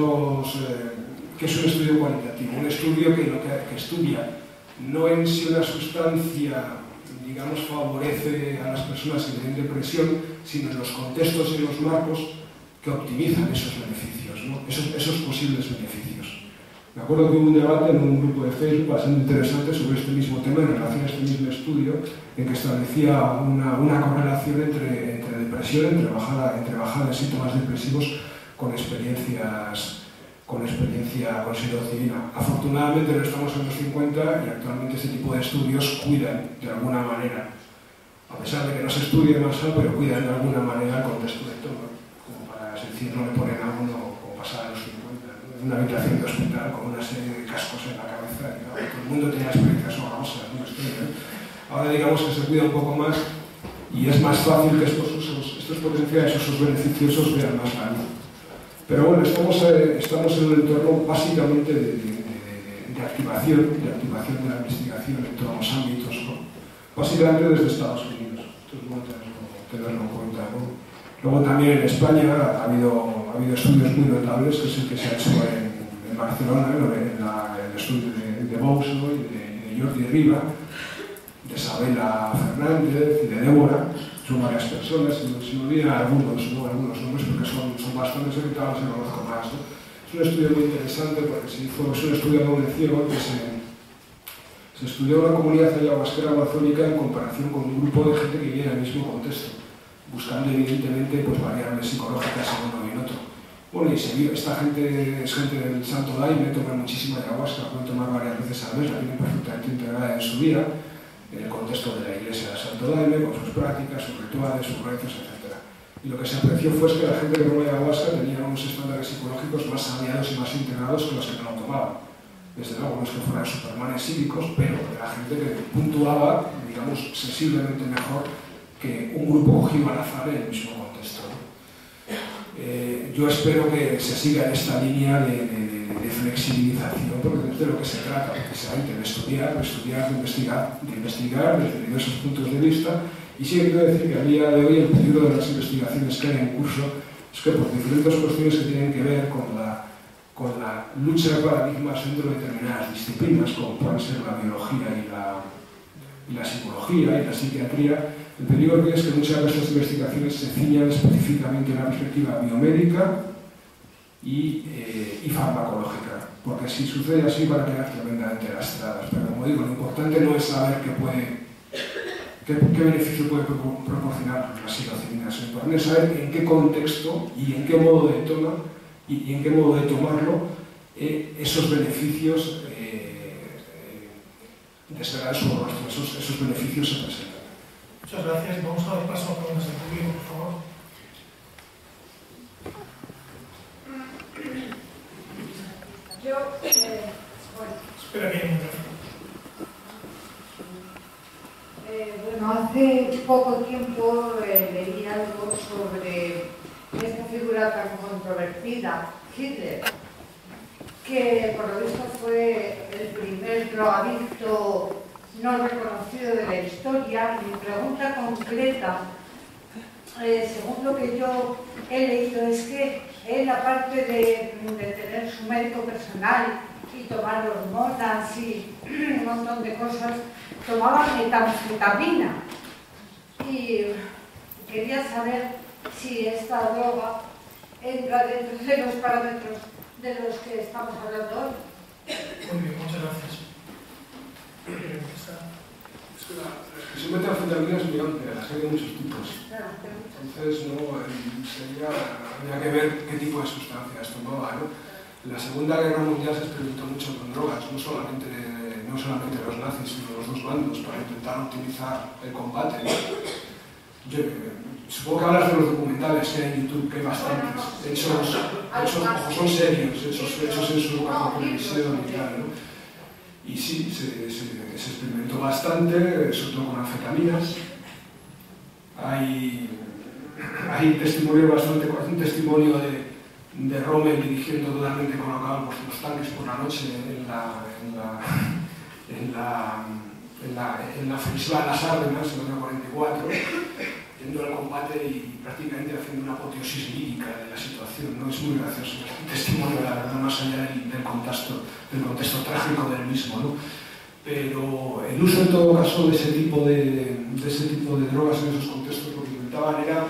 un estudio cualitativo? Un estudio que estudia no en si una sustancia, digamos, favorece a las personas que tienen depresión, sino en los contextos y en los marcos optimizan esos beneficios, ¿no? esos posibles beneficios. Me acuerdo que hubo un debate en un grupo de Facebook bastante interesante sobre este mismo tema en relación a este mismo estudio, en que establecía una correlación entre depresión, entre bajada de síntomas depresivos con experiencia con psilocibina. Afortunadamente no estamos en los 50 y actualmente este tipo de estudios cuidan de alguna manera, a pesar de que no se estudie demasiado, pero cuidan de alguna manera el contexto de todo, como para decir, no le ponen a uno como pasar a los 50, ¿no? En una habitación de hospital con una serie de cascos en la cabeza, y, ¿no? Todo el mundo tiene experiencias horrorosas, ¿no? Ahora digamos que se cuida un poco más y es más fácil que estos potenciales usos beneficiosos vean más la luz. Pero bueno, estamos en un entorno básicamente de activación de la investigación en todos los ámbitos, ¿no? Básicamente desde Estados Unidos. Entonces, bueno, tenerlo en cuenta, ¿no? Luego también en España ha habido estudios muy notables, que es el que se ha hecho en Barcelona, ¿no? En el estudio de Bouso y de Jordi Riba, de Isabela Fernández y de Débora. Son varias personas, si me olvidan algunos nombres porque son bastante secretarios y no conozco más, ¿no? Es un estudio muy interesante porque es un estudio de doble ciego que se estudió una comunidad ayahuasquera amazónica en comparación con un grupo de gente que vive en el mismo contexto, buscando evidentemente pues, variables psicológicas en uno y en otro. Bueno, y se vio, esta gente es gente del Santo Daime, toman muchísima ayahuasca, pueden tomar varias veces al mes, la tienen perfectamente integrada en su vida, en el contexto de la iglesia de Santo Daime, con sus prácticas, sus rituales, sus ritos, etc. Y lo que se apreció fue que la gente que tomaba ayahuasca tenía unos estándares psicológicos más saneados y más integrados que los que no lo tomaban. Desde luego, no es que fueran supermanes psíquicos, pero la gente que puntuaba, digamos, sensiblemente mejor que un grupo cogido al azar en el mismo contexto, ¿no? Yo espero que se siga en esta línea de flexibilización, porque es de lo que se trata, precisamente, de estudiar, de investigar desde diversos puntos de vista. Y sí que quiero decir que a día de hoy el peligro de las investigaciones que hay en curso es que por diferentes cuestiones que tienen que ver con la lucha de paradigmas dentro de determinadas disciplinas, como pueden ser la biología y la psicología y la psiquiatría, el peligro que es que muchas de estas investigaciones se ciñan específicamente en una perspectiva biomédica y farmacológica, porque si sucede así van a quedar tremendamente lastradas. Pero como digo, lo importante no es saber qué beneficio puede proporcionar la psilocibina, lo importante es saber en qué contexto y en qué modo de toma y en qué modo de tomarlo esos beneficios desvelar su rostro, esos beneficios se presentan. Muchas gracias. Vamos a dar paso a preguntas del público, por favor. Yo, Espera que hay un micrófono. Bueno, hace poco tiempo leí algo sobre esta figura tan controvertida, Hitler, que por lo visto fue el primer drogadicto no reconocido de la historia. Mi pregunta concreta, según lo que yo he leído, es que él, aparte de tener su médico personal y tomar hormonas y un montón de cosas, tomaba metanfetamina. Y quería saber si esta droga entra dentro de los parámetros de los que estamos hablando hoy. Muy bien, muchas gracias. Es que la expresión metanfetamina es muy amplia, las hay de muchos tipos. Entonces, habría que ver qué tipo de sustancias tomaba, ¿no? En la Segunda Guerra Mundial se experimentó mucho con drogas, no solamente los nazis, sino los dos bandos, para intentar optimizar el combate, ¿no? Supongo que hablas de los documentales que hay en YouTube, que hay bastantes, hechos son serios, hechos en su época por televisión y tal, ¿no? Y sí, se experimentó bastante, sobre todo con anfetaminas. Hay un testimonio de Rommel dirigiendo totalmente colocado por los tanques por la noche en la ofensiva de las Ardenas, en el año 44, yendo al combate y prácticamente haciendo una apoteosis lírica de la situación, ¿no? Es muy gracioso, es un testimonio, la verdad, más allá del contexto trágico del mismo, ¿no? Pero el uso, en todo caso, de ese tipo de drogas en esos contextos, lo que intentaban era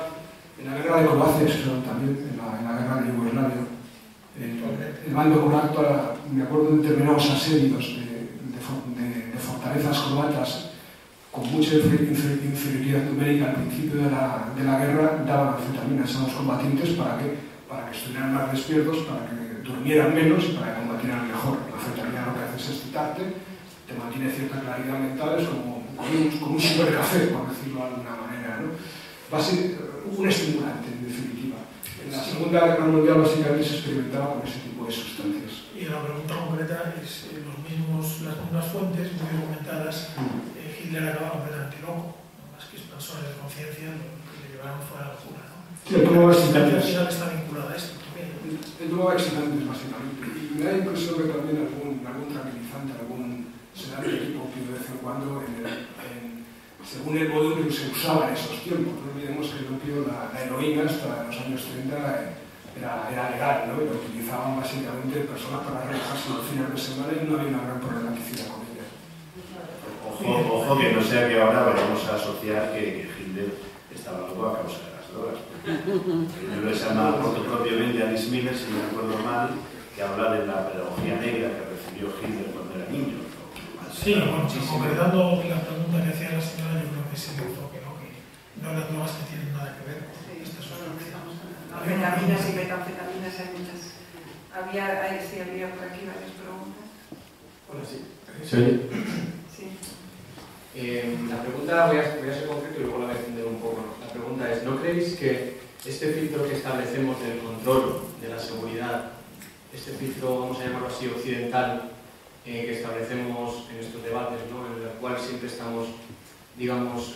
En la guerra de Croacia, también, en la guerra de Yugoslavia, el bando croata, me acuerdo de determinados asedios de fortalezas croatas con mucha inferioridad numérica al principio de la guerra, daban anfetaminas a los combatientes para que estuvieran más despiertos, para que durmieran menos y para que combatieran mejor. La anfetamina lo que hace es excitarte, te mantiene cierta claridad mental, es como un supercafé, por decirlo de alguna manera, ¿no? Va a ser un estimulante, en definitiva. En la Segunda Guerra Mundial básicamente se experimentaba con ese tipo de sustancias. Y la pregunta concreta es, las mismas fuentes muy documentadas, Hitler acaba completamente loco, más que expansores de conciencia, lo que le llevaron fue a la locura, ¿no? Sí, el tuvo excitantes. Al final está vinculada a esto también. El tuvo excitantes, básicamente. Y me da impresión que también algún tranquilizante, algún escenario de equipo que de vez en cuando, según el modo en que se usaba en esos tiempos. No olvidemos que el opio, la heroína, hasta los años 30 era legal, ¿no? Y lo utilizaban básicamente personas para relajarse los fines de semana y no había una gran problematicidad con ella. Ojo que no sea que ahora vayamos a asociar que Hitler estaba loco a causa de las drogas. Hitler se llama propiamente Alice Miller, si no recuerdo mal, que habla de la pedagogía negra que recibió Hitler cuando era niño. Sí, bueno, concretando la pregunta que hacía la señora, yo creo que se le hizo que no las drogas que tienen nada que ver con esta sustancia. Anfetaminas y metanfetaminas hay muchas. Había por aquí varias preguntas. Hola, sí. ¿Se oye? Sí. La pregunta, voy a ser concreto y luego la voy a extender un poco, ¿no? La pregunta es, ¿no creéis que este filtro que establecemos del control, de la seguridad, este filtro, vamos a llamarlo así, occidental, que establecemos en estos debates, ¿no? En el cual siempre estamos, digamos,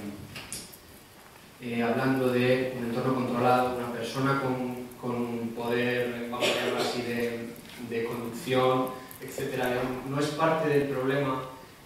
hablando de un entorno controlado, una persona con poder, vamos a llamarlo así, de conducción, etc. No es parte del problema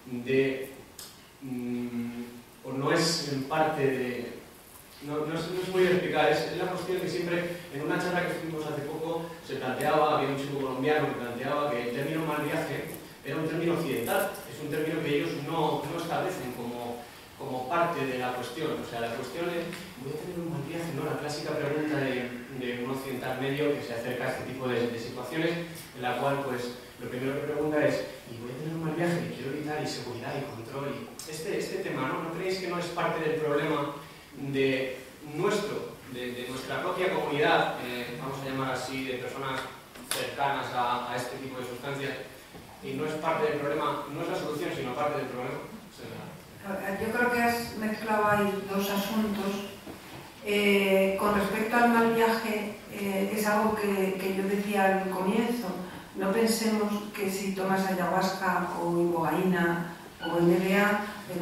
o no es en parte de... No es muy explicar, es la cuestión que siempre, en una charla que estuvimos hace poco, se planteaba, había un chico colombiano que planteaba que el término mal viaje era un término occidental, es un término que ellos no establecen como parte de la cuestión. O sea, la cuestión es, ¿voy a tener un mal viaje? ¿No? La clásica pregunta de un occidental medio que se acerca a este tipo de situaciones, en la cual, pues, lo primero que pregunta es, ¿y voy a tener un mal viaje? Y quiero evitar, y seguridad, y control, y este tema, ¿no? ¿No creéis que no es parte del problema de nuestra propia comunidad, vamos a llamar así, de personas cercanas a este tipo de sustancias, y no es parte del problema, no es la solución, sino parte del problema? Yo creo que has mezclado ahí dos asuntos. Con respecto al mal viaje, es algo que yo decía al comienzo. No pensemos que si tomas ayahuasca o ibogaína o MDMA,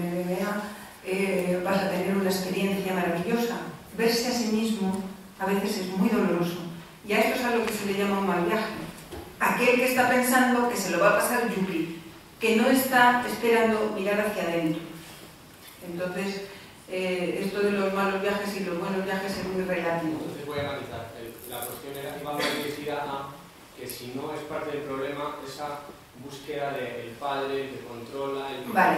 vas a tener una experiencia maravillosa. Verse a sí mismo a veces es muy doloroso. Y a esto es a lo que se le llama un mal viaje. Aquel que está pensando que se lo va a pasar yupi, que no está esperando mirar hacia adentro. Entonces, esto de los malos viajes y los buenos viajes es muy relativo. Entonces voy a analizar. La cuestión era que vamos a dirigir a que si no es parte del problema, esa búsqueda del padre que controla el... Vale,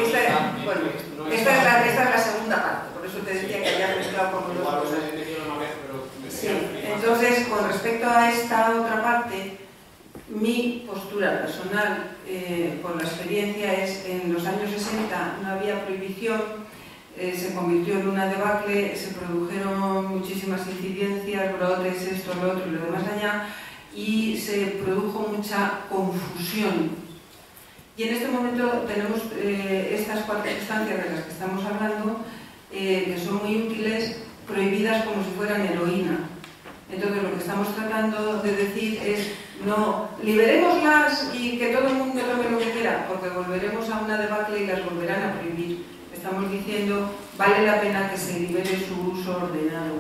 esta es la segunda parte, por eso te decía que había mezclado con los dos cosas. Sí, entonces, con respecto a esta otra parte, mi postura personal, por la experiencia, es en los años 60 no había prohibición, se convirtió en una debacle, se produjeron muchísimas incidencias, brotes, esto, lo otro y lo demás allá, y se produjo mucha confusión. Y en este momento tenemos estas cuatro sustancias de las que estamos hablando, que son muy útiles, prohibidas como si fueran heroína. Entonces lo que estamos tratando de decir es, no, liberémoslas y que todo el mundo tome lo que quiera, porque volveremos a una debacle y las volverán a prohibir. Estamos diciendo, vale la pena que se libere su uso ordenado.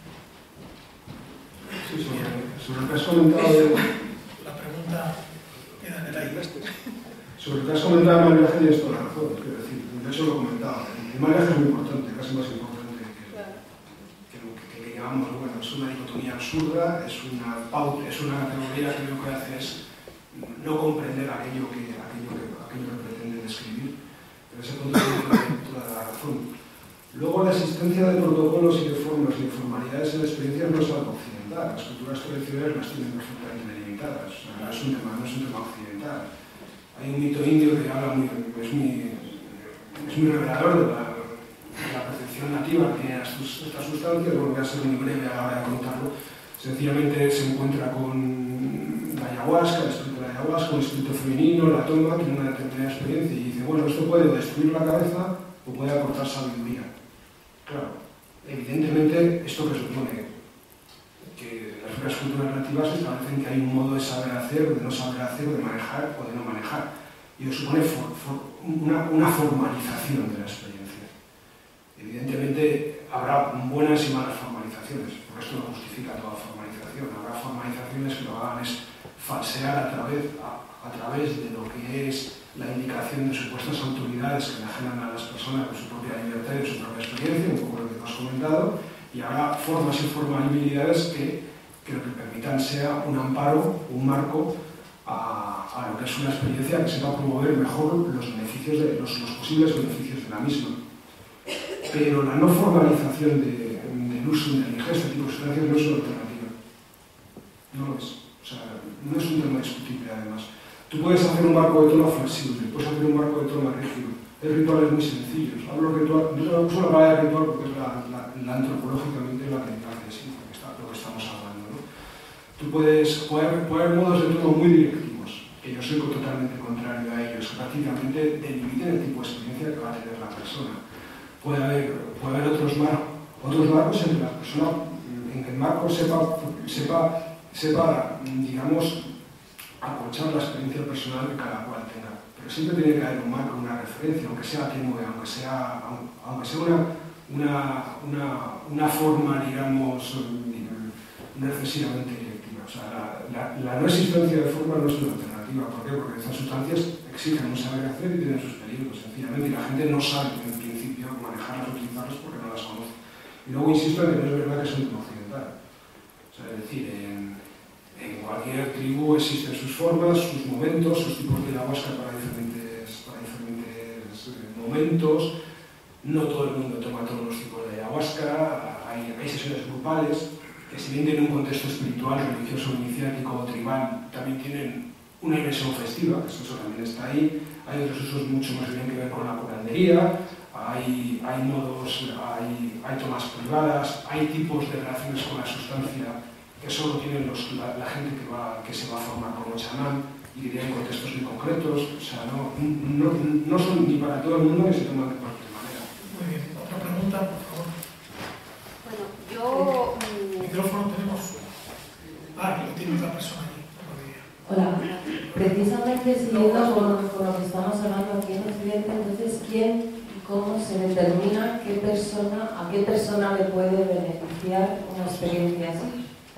Sí, sobre lo que has comentado... La pregunta queda en el aire. Sobre lo que has comentado del mal viaje tienes toda la razón. Quiero decir, de hecho lo he comentado. El mal viaje es muy importante, casi más importante que lo que llamamos, bueno, es una dicotomía absurda, es una pauta, es una categoría que lo que hace es no comprender aquello que pretende describir. Pero ese punto tiene toda la razón. Luego, la existencia de protocolos y de formas y de formalidades en la experiencia no es algo occidental. Las culturas tradicionales las tienen perfectamente delimitadas. O sea, no es un tema occidental. Hay un mito indio que habla es muy revelador de la percepción nativa que tiene esta sustancia. Bueno, voy a ser muy breve a la hora de contarlo. Sencillamente se encuentra con la ayahuasca, el espíritu de la ayahuasca, un espíritu femenino, la toma, tiene una determinada experiencia y dice, bueno, esto puede destruir la cabeza o puede aportar sabiduría. Claro, evidentemente esto presupone que las propias culturas nativas establecen que hay un modo de saber hacer, de no saber hacer, de manejar o de no manejar. Y eso supone una formalización de la experiencia. Evidentemente habrá buenas y malas formalizaciones, porque esto no justifica toda formalización. Habrá formalizaciones que lo hagan es falsear a través de lo que es la indicación de supuestas autoridades que enajenan a las personas de su propia libertad y de su propia experiencia, un poco lo que tú has comentado, y habrá formas y formabilidades que lo que permitan sea un amparo, un marco a lo que es una experiencia que sepa promover mejor los posibles beneficios de la misma. Pero la no formalización del uso inteligente de este tipo de sustancias no es una alternativa. No lo es. O sea, no es un tema discutible además. Tú puedes hacer un marco de toma flexible, puedes hacer un marco de toma rígido. Hay rituales muy sencillos. Hablo ritual, no uso la palabra ritual porque es la antropológicamente la que sí, porque está lo que estamos hablando, ¿no? Tú puede haber modos de toma muy directivos, que yo soy totalmente contrario a ellos, que prácticamente delimiten el tipo de experiencia que va a tener la persona. Puede haber otros marcos en que la persona, en que el marco sepa digamos, acolchar la experiencia personal que cada cual tenga. Pero siempre tiene que haber un marco, una referencia, aunque sea tenue, aunque sea una forma, digamos, no excesivamente directiva. O sea, la no existencia de forma no es una alternativa. ¿Por qué? Porque estas sustancias exigen un saber hacer y tienen sus peligros, sencillamente, y la gente no sabe en principio manejarlas o utilizarlas porque no las conoce. Y luego insisto en que no es verdad que es un tema occidental. O sea, es decir, en cualquier tribu existen sus formas, sus momentos, sus tipos de ayahuasca para diferentes momentos. No todo el mundo toma todos los tipos de ayahuasca. Hay sesiones grupales que, si bien tienen un contexto espiritual, religioso, iniciático o tribal, también tienen una dimensión festiva, que eso también está ahí. Hay otros usos mucho más bien que ver con la curandería. Hay tomas privadas, hay tipos de relaciones con la sustancia que solo tienen la gente que se va a formar como chamán y que tienen contextos muy concretos. O sea, no son ni para todo el mundo ni se toman de cualquier manera. Muy bien. Otra pregunta, por favor. Bueno, yo... Micrófono tenemos. Que lo tiene otra persona allí. Hola. Precisamente siguiendo con lo que estamos hablando aquí en Occidente, entonces, ¿quién y cómo se determina a qué persona le puede beneficiar una experiencia así?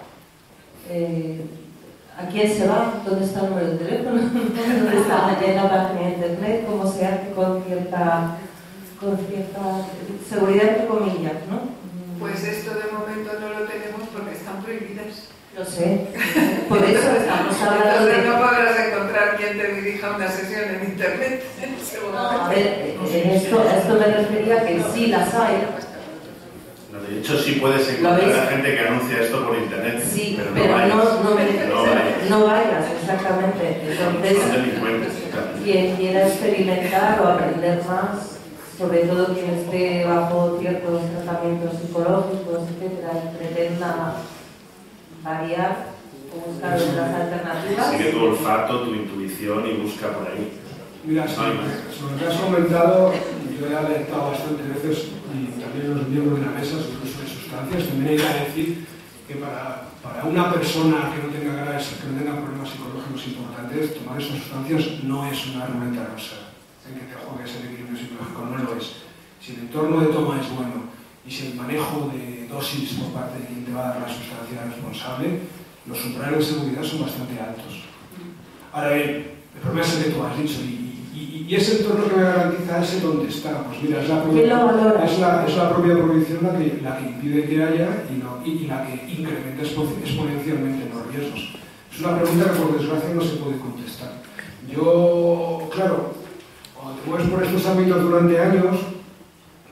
¿A quién se va? ¿Dónde está el número de teléfono? ¿Dónde está allá en la página de internet? ¿Cómo se hace con cierta seguridad, entre comillas, ¿no? Pues esto de momento no lo tenemos porque están prohibidas. Lo sé. Por eso estamos hablando de... Entonces no podrás encontrar quien te dirija una sesión en internet. No, a ver, esto me refería a que sí las hay. De hecho, sí puedes encontrar a gente que anuncia esto por internet. Sí, pero no vayas, exactamente. Entonces, quien quiera experimentar o aprender más, sobre todo quien esté bajo ciertos tratamientos psicológicos, etcétera, y pretenda variar o buscar otras alternativas. Sigue tu olfato, tu intuición y busca por ahí. Mira, sobre lo que has comentado, yo he alertado bastantes veces, y también los miembros de la mesa, sobre el uso de sustancias. También hay que decir que para una persona que no tenga problemas psicológicos importantes, tomar esas sustancias no es una ruleta rusa en que te juegues el equilibrio psicológico, no lo es. Si el entorno de toma es bueno y si el manejo de dosis por parte de quien te va a dar la sustancia responsable, los umbrales de seguridad son bastante altos. Ahora bien, el problema es el que tú has dicho, y ese entorno que me garantiza ese dónde está. Pues mira, es la propia prohibición la que impide que haya y la que incrementa exponencialmente los riesgos. Es una pregunta que por desgracia no se puede contestar. Yo, claro, cuando te mueves por estos ámbitos durante años,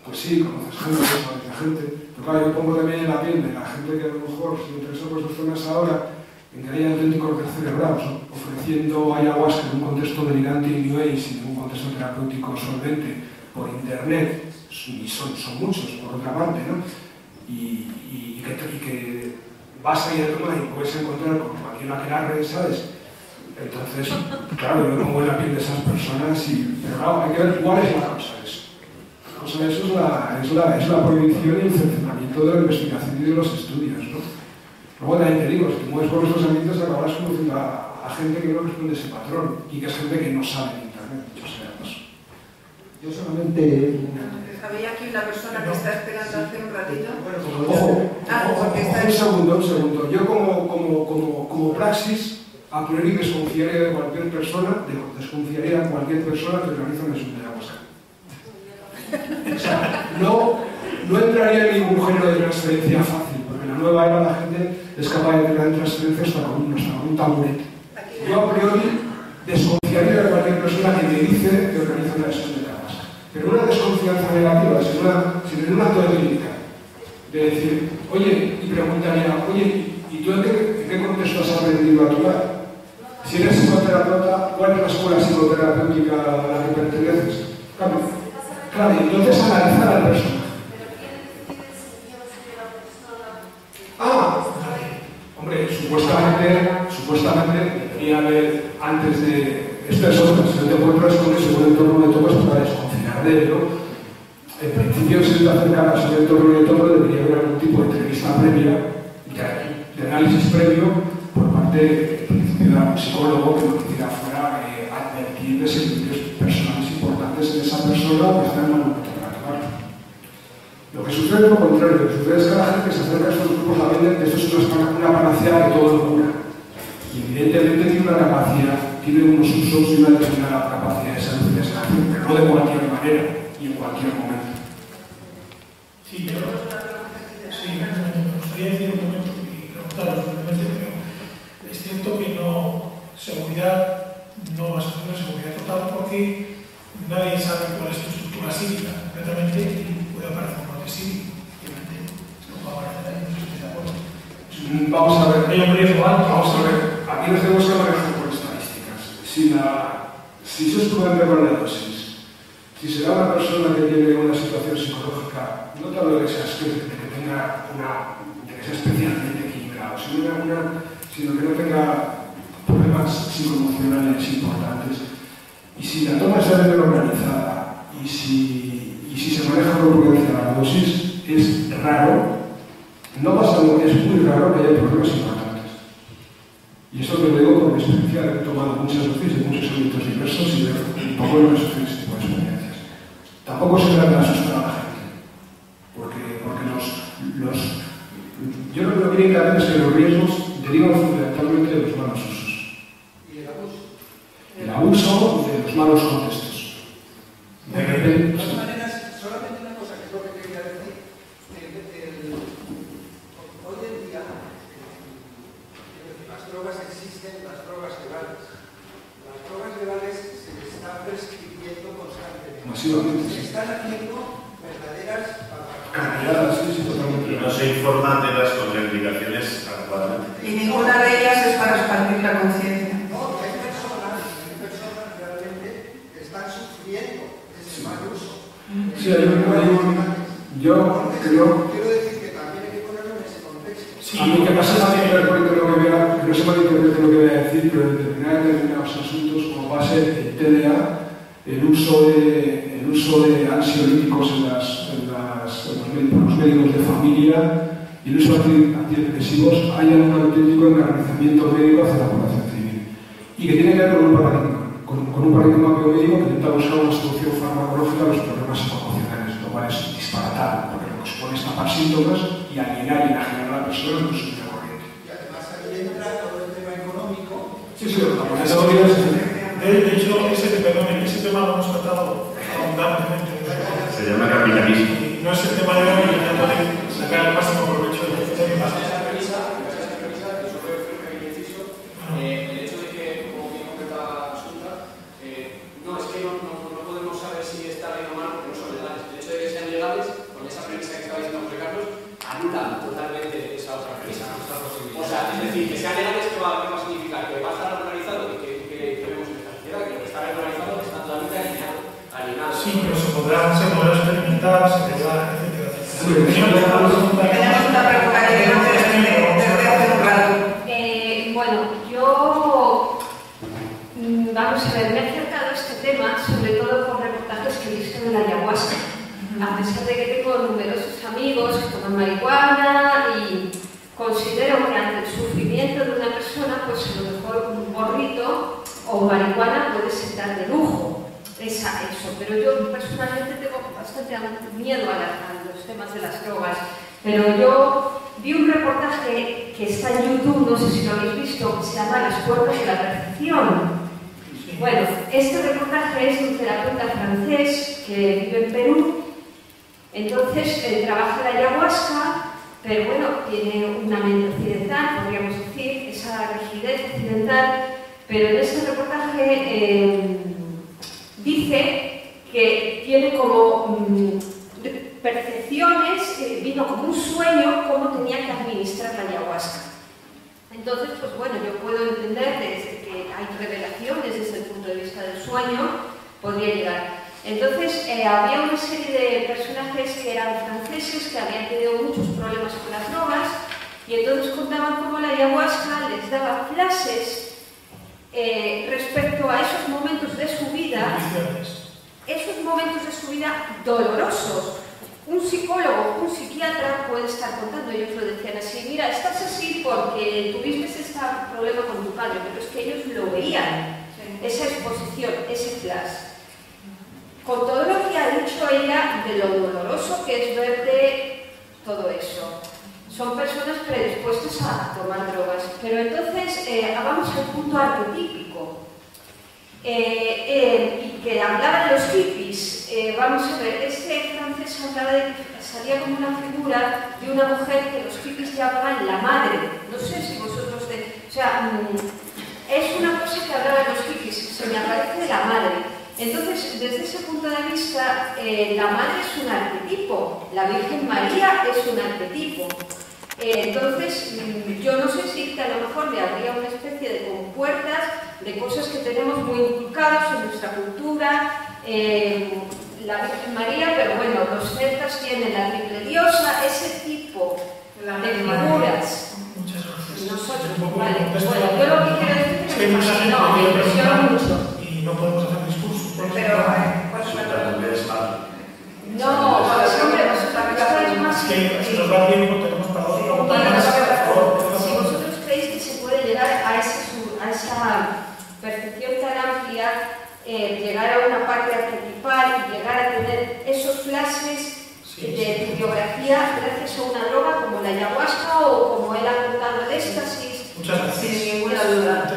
pues sí, conoces gente, conoces gente. Pero claro, yo pongo también en la piel de la gente que a lo mejor se interesa por estos temas ahora, en que hay auténticos descerebrados, ¿no? Ofreciendo ayahuasca en un contexto delirante y New Age y en un contexto terapéutico solvente por internet, y son muchos por otra parte, ¿no? Y que vas a ir a tomar y puedes encontrar con cualquier aquelarre, ¿sabes? Entonces, claro, yo me pongo en la piel de esas personas pero claro, hay que ver cuál es la causa de eso. La causa de eso es la prohibición y el cercenamiento de la investigación y de los estudios, ¿no? Luego también te digo, si te mueves por esos ambientes acabarás conociendo a gente que no responde a ese patrón y que es gente que no sabe en internet, dicho sea de paso. Yo solamente... Había aquí una persona que está esperando hace un ratito. Un segundo. Yo como praxis, a priori desconfiaría de cualquier persona, que realiza una sesión de ayahuasca. O sea, no entraría en ningún género de transferencia fácil, porque en la nueva era la gente es capaz de tener transferencias hasta con un taburete. Yo a priori desconfiaría de cualquier persona que me dice que organiza una sesión de ayahuasca. Pero una desconfianza negativa, sin un acto de crítica, de decir, oye, y preguntaría, oye, ¿y tú en qué contexto has aprendido a actuar? Si eres psicoterapeuta, ¿cuál es la escuela psicoterapéutica a la que perteneces? Claro, y entonces analizar al personaje. Hombre, supuestamente debería haber, antes de estas otras, si no te encuentras con ese buen entorno de tomas para desconfiar de él, ¿no? En principio, si te acercas a ese entorno de tomas, debería haber algún tipo de entrevista previa, de análisis previo, por parte de un psicólogo que lo que hiciera fuera advertir de servicios personales importantes en esa persona que está en el momento para actuar. Lo que sucede es lo contrario, lo que sucede es que la gente que se acerca a estos grupos la venden que esto es una panacea de todo lo cura. Y evidentemente tiene una capacidad, tiene unos usos y una determinada capacidad de salud y de sanación, pero no de cualquier manera y en cualquier momento. Sí, me gustaría decir un momento y preguntaros simplemente, pero es cierto que seguridad no vas a tener seguridad total porque nadie sabe cuál es tu estructura psíquica completamente y puede aparecer un brote psíquico. Esto va a aparecer ahí, no estoy de acuerdo. Vamos a ver. Hay un riesgo alto. Vamos a ver. Aquí nos tenemos que manejar por estadísticas. Si se estudia con la dosis, si se da a una persona que tiene una situación psicológica, no te hablo de que sea especialmente equilibrado, sino que no tenga problemas psicoemocionales importantes. Y si la toma está bien organizada y si se maneja con prudencia la dosis, es raro, es muy raro que haya problemas importantes. Y eso te lo digo por mi experiencia, he tomado muchas dosis en muchos ámbitos diversos y tampoco no he sufrido ese tipo de experiencias. Tampoco se trata de asustar a la gente, porque yo lo que quiero indicar es que los riesgos derivan fundamentalmente de los malos usos. ¿Y el abuso? El abuso de los malos contextos. De repente. De todas maneras, solamente una cosa que es lo que quería decir. Hoy en día, las drogas existen, las drogas legales. Las drogas legales se están prescribiendo constantemente. Masivamente. Se están haciendo verdaderas Cantidades, sí, totalmente. Y no se informan de las contraindicaciones adecuadamente. Y ninguna de ellas es para expandir la conciencia. No, hay personas realmente que están sufriendo ese mal uso. Sí, yo creo. Quiero decir que también hay que ponerlo en ese contexto. Sí, a mí que no se malinterprete lo que voy a decir, pero en determinados asuntos, como va a ser el TDA, el uso de ansiolíticos en los médicos de familia y el uso de antidepresivos, haya un auténtico encarnizamiento médico hacia la población civil. Y que tiene que ver con un paradigma biomédico que intenta buscar una solución farmacológica a los problemas psicoemocionales, lo cual es disparatado, porque lo que supone es tapar síntomas y alienar y enajenar a la persona en su vida corriente. Y además ahí entra todo el tema económico. Sí, lo japoneses. De hecho, ese tema lo hemos tratado abundantemente. Se llama capitalismo. Y no es el tema de hoy, y ya pueden sacar el máximo provecho de este tema. El hecho de que, como bien comentaba Asunta, no es que no podemos saber si está bien o mal porque no son legales. El hecho de que sean legales sí, pero se podrá experimentar, se podrá, etcétera. Tenemos una pregunta que creo que desde hace un rato. Bueno, yo, vamos a ver, me he acercado a este tema, sobre todo por reportajes que he visto de la ayahuasca. A pesar de que tengo numerosos amigos que toman marihuana y considero que ante el sufrimiento de una persona, pues a lo mejor un porrito o marihuana puede sentar de lujo. Eso, pero yo personalmente tengo bastante miedo a los temas de las drogas. Pero yo vi un reportaje que está en YouTube, no sé si lo habéis visto, que se llama Las puertas de la percepción. Bueno, este reportaje es de un terapeuta francés que vive en Perú. Entonces, trabaja la ayahuasca, pero bueno, tiene una mente occidental, podríamos decir, esa rigidez occidental, pero en este reportaje dice que tiene como percepciones, vino como un sueño cómo tenía que administrar la ayahuasca. Entonces, pues bueno, yo puedo entender desde que hay revelaciones desde el punto de vista del sueño, podría llegar. Entonces, había una serie de personajes que eran franceses que habían tenido muchos problemas con las drogas y entonces contaban cómo la ayahuasca les daba clases respecto a esos momentos de su vida, dolorosos. Un psicólogo, un psiquiatra puede estar contando, ellos lo decían así, mira, estás así porque tuviste este problema con tu padre, pero es que ellos lo veían, esa exposición, ese flash. Con todo lo que ha dicho ella de lo doloroso que es verte todo eso. Son personas predispuestas a tomar drogas. Pero entonces, vamos al punto arquetípico. Y que hablaba de los hippies. Vamos a ver, este francés hablaba de que salía como una figura de una mujer que los hippies llamaban la madre. No sé si vosotros... o sea, es una cosa que hablaba de los hippies, se me aparece la madre. Entonces, desde ese punto de vista, la madre es un arquetipo, la Virgen María es un arquetipo. Entonces, yo no sé si a lo mejor le habría una especie de compuertas de cosas que tenemos muy inculcadas en nuestra cultura, la Virgen María, pero bueno, los celtas tienen la triple diosa, ese tipo de figuras. Muchas gracias. Nosotros, vale, bueno, yo lo que quiero decir es que me fascinó, me impresionó mucho. Y no podemos hacer discursos. Pero, no, hombre, es más... Si nos va bien, tenemos para otro preguntas. Si vosotros creéis que se puede llegar a esa percepción tan amplia, llegar a una parte arquetipal y llegar a tener esos flashes de biografía gracias a una droga como la ayahuasca o como él ha contado el éxtasis. Muchas gracias. Sin ninguna duda.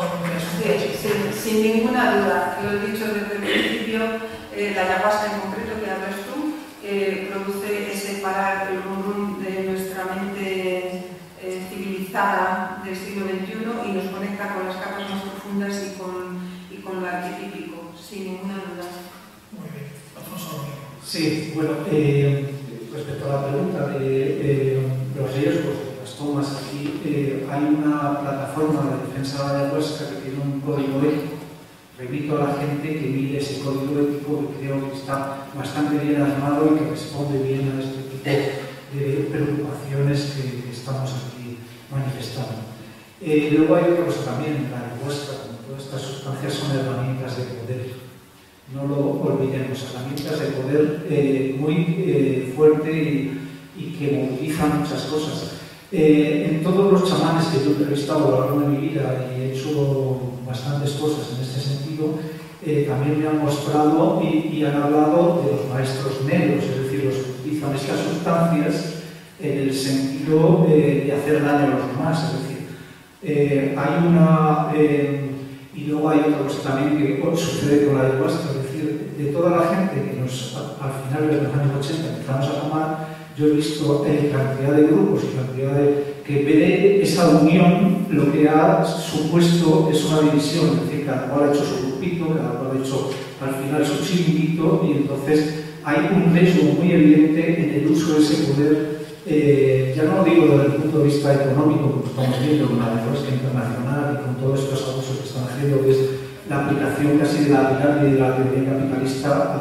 Sin ninguna duda. Lo he dicho desde el principio, la ayahuasca en concreto que hablas tú, produce ese parar el rum de nuestra mente civilizada del siglo XXI y nos conecta con las capas más profundas y con lo arquetípico, sin ninguna duda. Muy bien. Alfonso. Sí, bueno, respecto a la pregunta de los riesgos de las tomas aquí, hay una plataforma de defensa de la ayahuasca que tiene un código ético. Remito a la gente que mire ese código ético que creo que está bastante bien armado y que responde bien a este tipo de preocupaciones que estamos aquí manifestando. Luego hay otra cosa también, la ayahuasca, como todas estas sustancias son herramientas de poder. No lo olvidemos, herramientas de poder muy fuerte y que movilizan muchas cosas. En todos los chamanes que yo he entrevistado a lo largo de mi vida y he hecho bastantes cosas en este sentido, también me han mostrado y han hablado de los maestros negros, es decir, los que utilizan estas sustancias en el sentido de hacer daño a los demás, es decir, hay una... y luego hay otra cosa también que sucede con la ayahuasca, es decir, de toda la gente que al final de los años 80 empezamos a tomar, yo he visto cantidad de grupos y cantidad que en vez de esa unión, lo que ha supuesto es una división, es decir, cada cual ha hecho su grupito, cada cual ha hecho al final su chiringuito, y entonces hay un riesgo muy evidente en el uso de ese poder, ya no lo digo desde el punto de vista económico, como estamos viendo con la ayahuasca internacional y con todos estos abusos que están haciendo, que es la aplicación casi de la pirámide de la teoría capitalista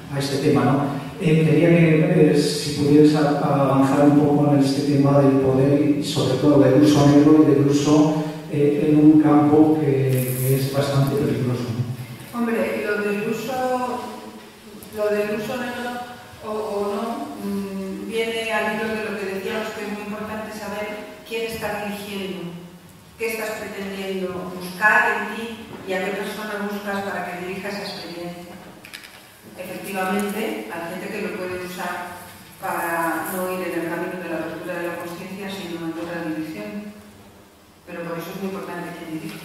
a este tema, ¿no? Quería que si pudieras avanzar un poco en este tema del poder y sobre todo del uso negro y del uso en un campo que es bastante peligroso. Hombre, lo del uso negro o no viene al hilo de lo que decíamos, que es muy importante saber quién está eligiendo, qué estás pretendiendo buscar en ti y a qué persona buscas para que dirija esa experiencia. Efectivamente, hay gente que lo puede usar para no ir en el camino de la apertura de la conciencia, sino en otra dirección. Pero por eso es muy importante quién dirige.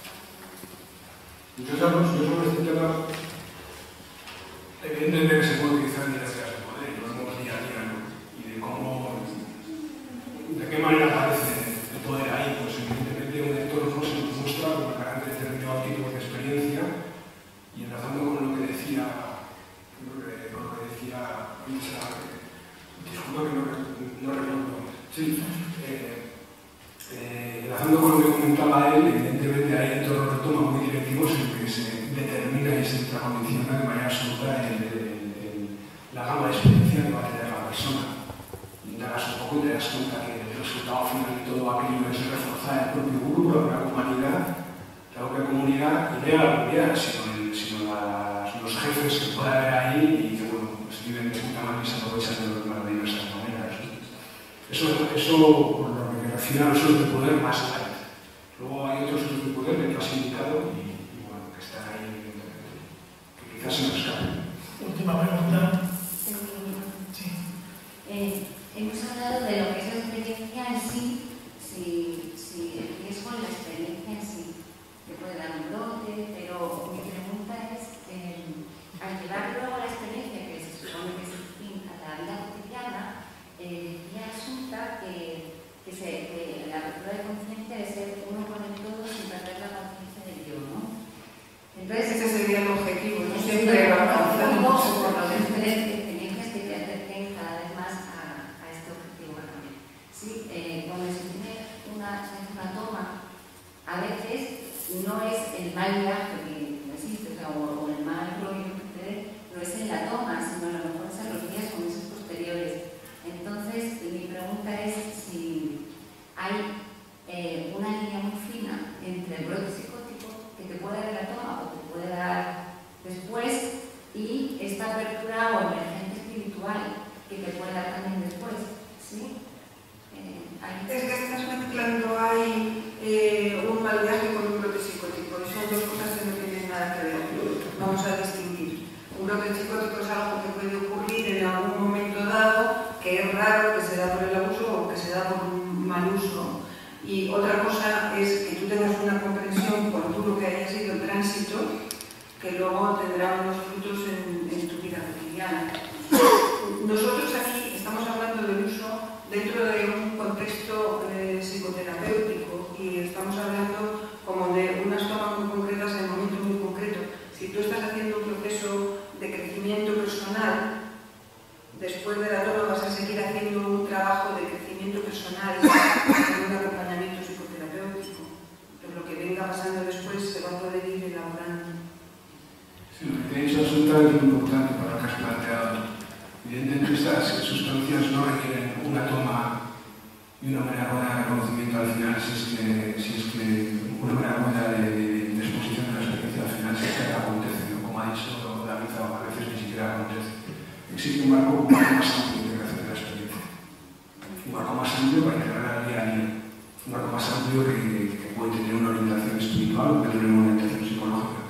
Yo sobre este tema, evidentemente que se puede utilizar dinámicas de poder, lo vemos día a día, ¿no? Y de cómo, de qué manera aparece el poder ahí, pues evidentemente un entorno se nos muestra con carácter de determinado tipo de experiencia, y enlazando con lo que decía, disculpa que no recuerdo, sí, enlazando con lo que comentaba él, evidentemente hay entornos de toma muy directivos en que se determina y se contracondiciona de manera absoluta la gama de experiencia que va a tener la persona. Indagas un poco y te das cuenta que el resultado final de todo aquello es reforzar el propio grupo, la propia comunidad, y no la comunidad, sino los jefes que pueda haber ahí y que, bueno, pues viven de puta madre y se aprovechan de diversas maneras. Eso por lo que refiere a los usos de poder más light. Luego hay otros usos de poder que tú has indicado y bueno, que están ahí, que quizás se nos escapen. Última pregunta. Sí. Hemos hablado de lo que es la experiencia en sí, si el riesgo en la experiencia en sí, que puede dar un brote, pero mi pregunta es, al llevar luego la experiencia, que se supone que es el fin a la vida cotidiana, decía Asunta que la apertura de conciencia es ser uno con el todo sin perder la conciencia del yo, ¿no? Entonces, ese sería el objetivo, no siempre va a alcanzar por las diferentes experiencias que te acerquen cada vez más a este objetivo también. Sí, cuando se tiene una toma, a veces no es el mal viaje que existe, o el mal rollo que te dé, no es en la toma, sino a lo mejor es en los días o meses posteriores. Entonces, mi pregunta es si hay una línea muy fina entre el brote psicótico que te puede dar en la toma o te puede dar después y esta apertura o emergencia espiritual que te puede dar también después. ¿Sí? Es que estás mezclando ahí un mal viaje con un brote psicótico y son dos cosas que no tienen nada que ver. Vamos a distinguir. Un brote psicótico es algo que puede ocurrir en algún momento dado, que es raro, que se da por el abuso o que se da por un mal uso. Y otra cosa es que tú tengas una comprensión por todo lo que haya sido el tránsito, que luego tendrá unos frutos en tu vida cotidiana. Nosotros aquí estamos hablando del uso dentro de un contexto psicoterapéutico y estamos hablando como de unas tomas muy concretas en momentos muy concretos. Si tú estás haciendo un proceso de crecimiento personal, después de la toma vas a seguir haciendo un trabajo de crecimiento personal con un acompañamiento psicoterapéutico. Pero lo que venga pasando después se va a poder ir elaborando. Sí, lo que te he dicho es absolutamente importante para lo que has planteado. Evidentemente estas sustancias no requieren una toma y una buena rueda de reconocimiento al final, si es que una buena rueda de exposición de la experiencia al final, si es que acontece, ¿no? Como ha dicho David, a veces ni siquiera acontece. Existe un marco más amplio de integración de la experiencia. Un marco más amplio para integrar al día a día. Un marco más amplio que puede tener una orientación espiritual o que tener una orientación psicológica.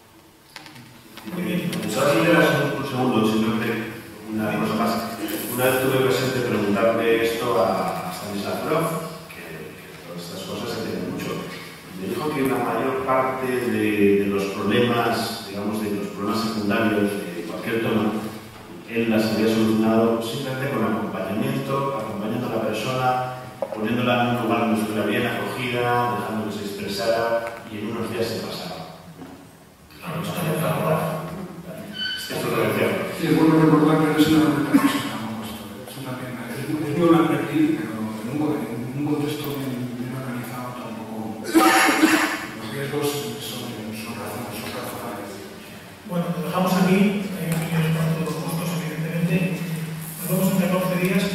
Muy bien. Un segundo, simplemente una cosa más. Una vez tuve ocasión de preguntarle esto a Stanislav, que todas estas cosas entiende mucho. Me dijo que la mayor parte de los problemas, digamos, de los problemas secundarios de cualquier toma, él las había solucionado simplemente con acompañamiento, acompañando a la persona, poniéndola en un lugar donde estuviera bien acogida, dejando que se expresara y en unos días se pasaba. Esto es lo que decía. Sí, es bueno recordar que no es una receta es muy advertir, pero en un contexto bien organizado tampoco los riesgos son razonables. Bueno, lo dejamos aquí, hay opiniones para todos. días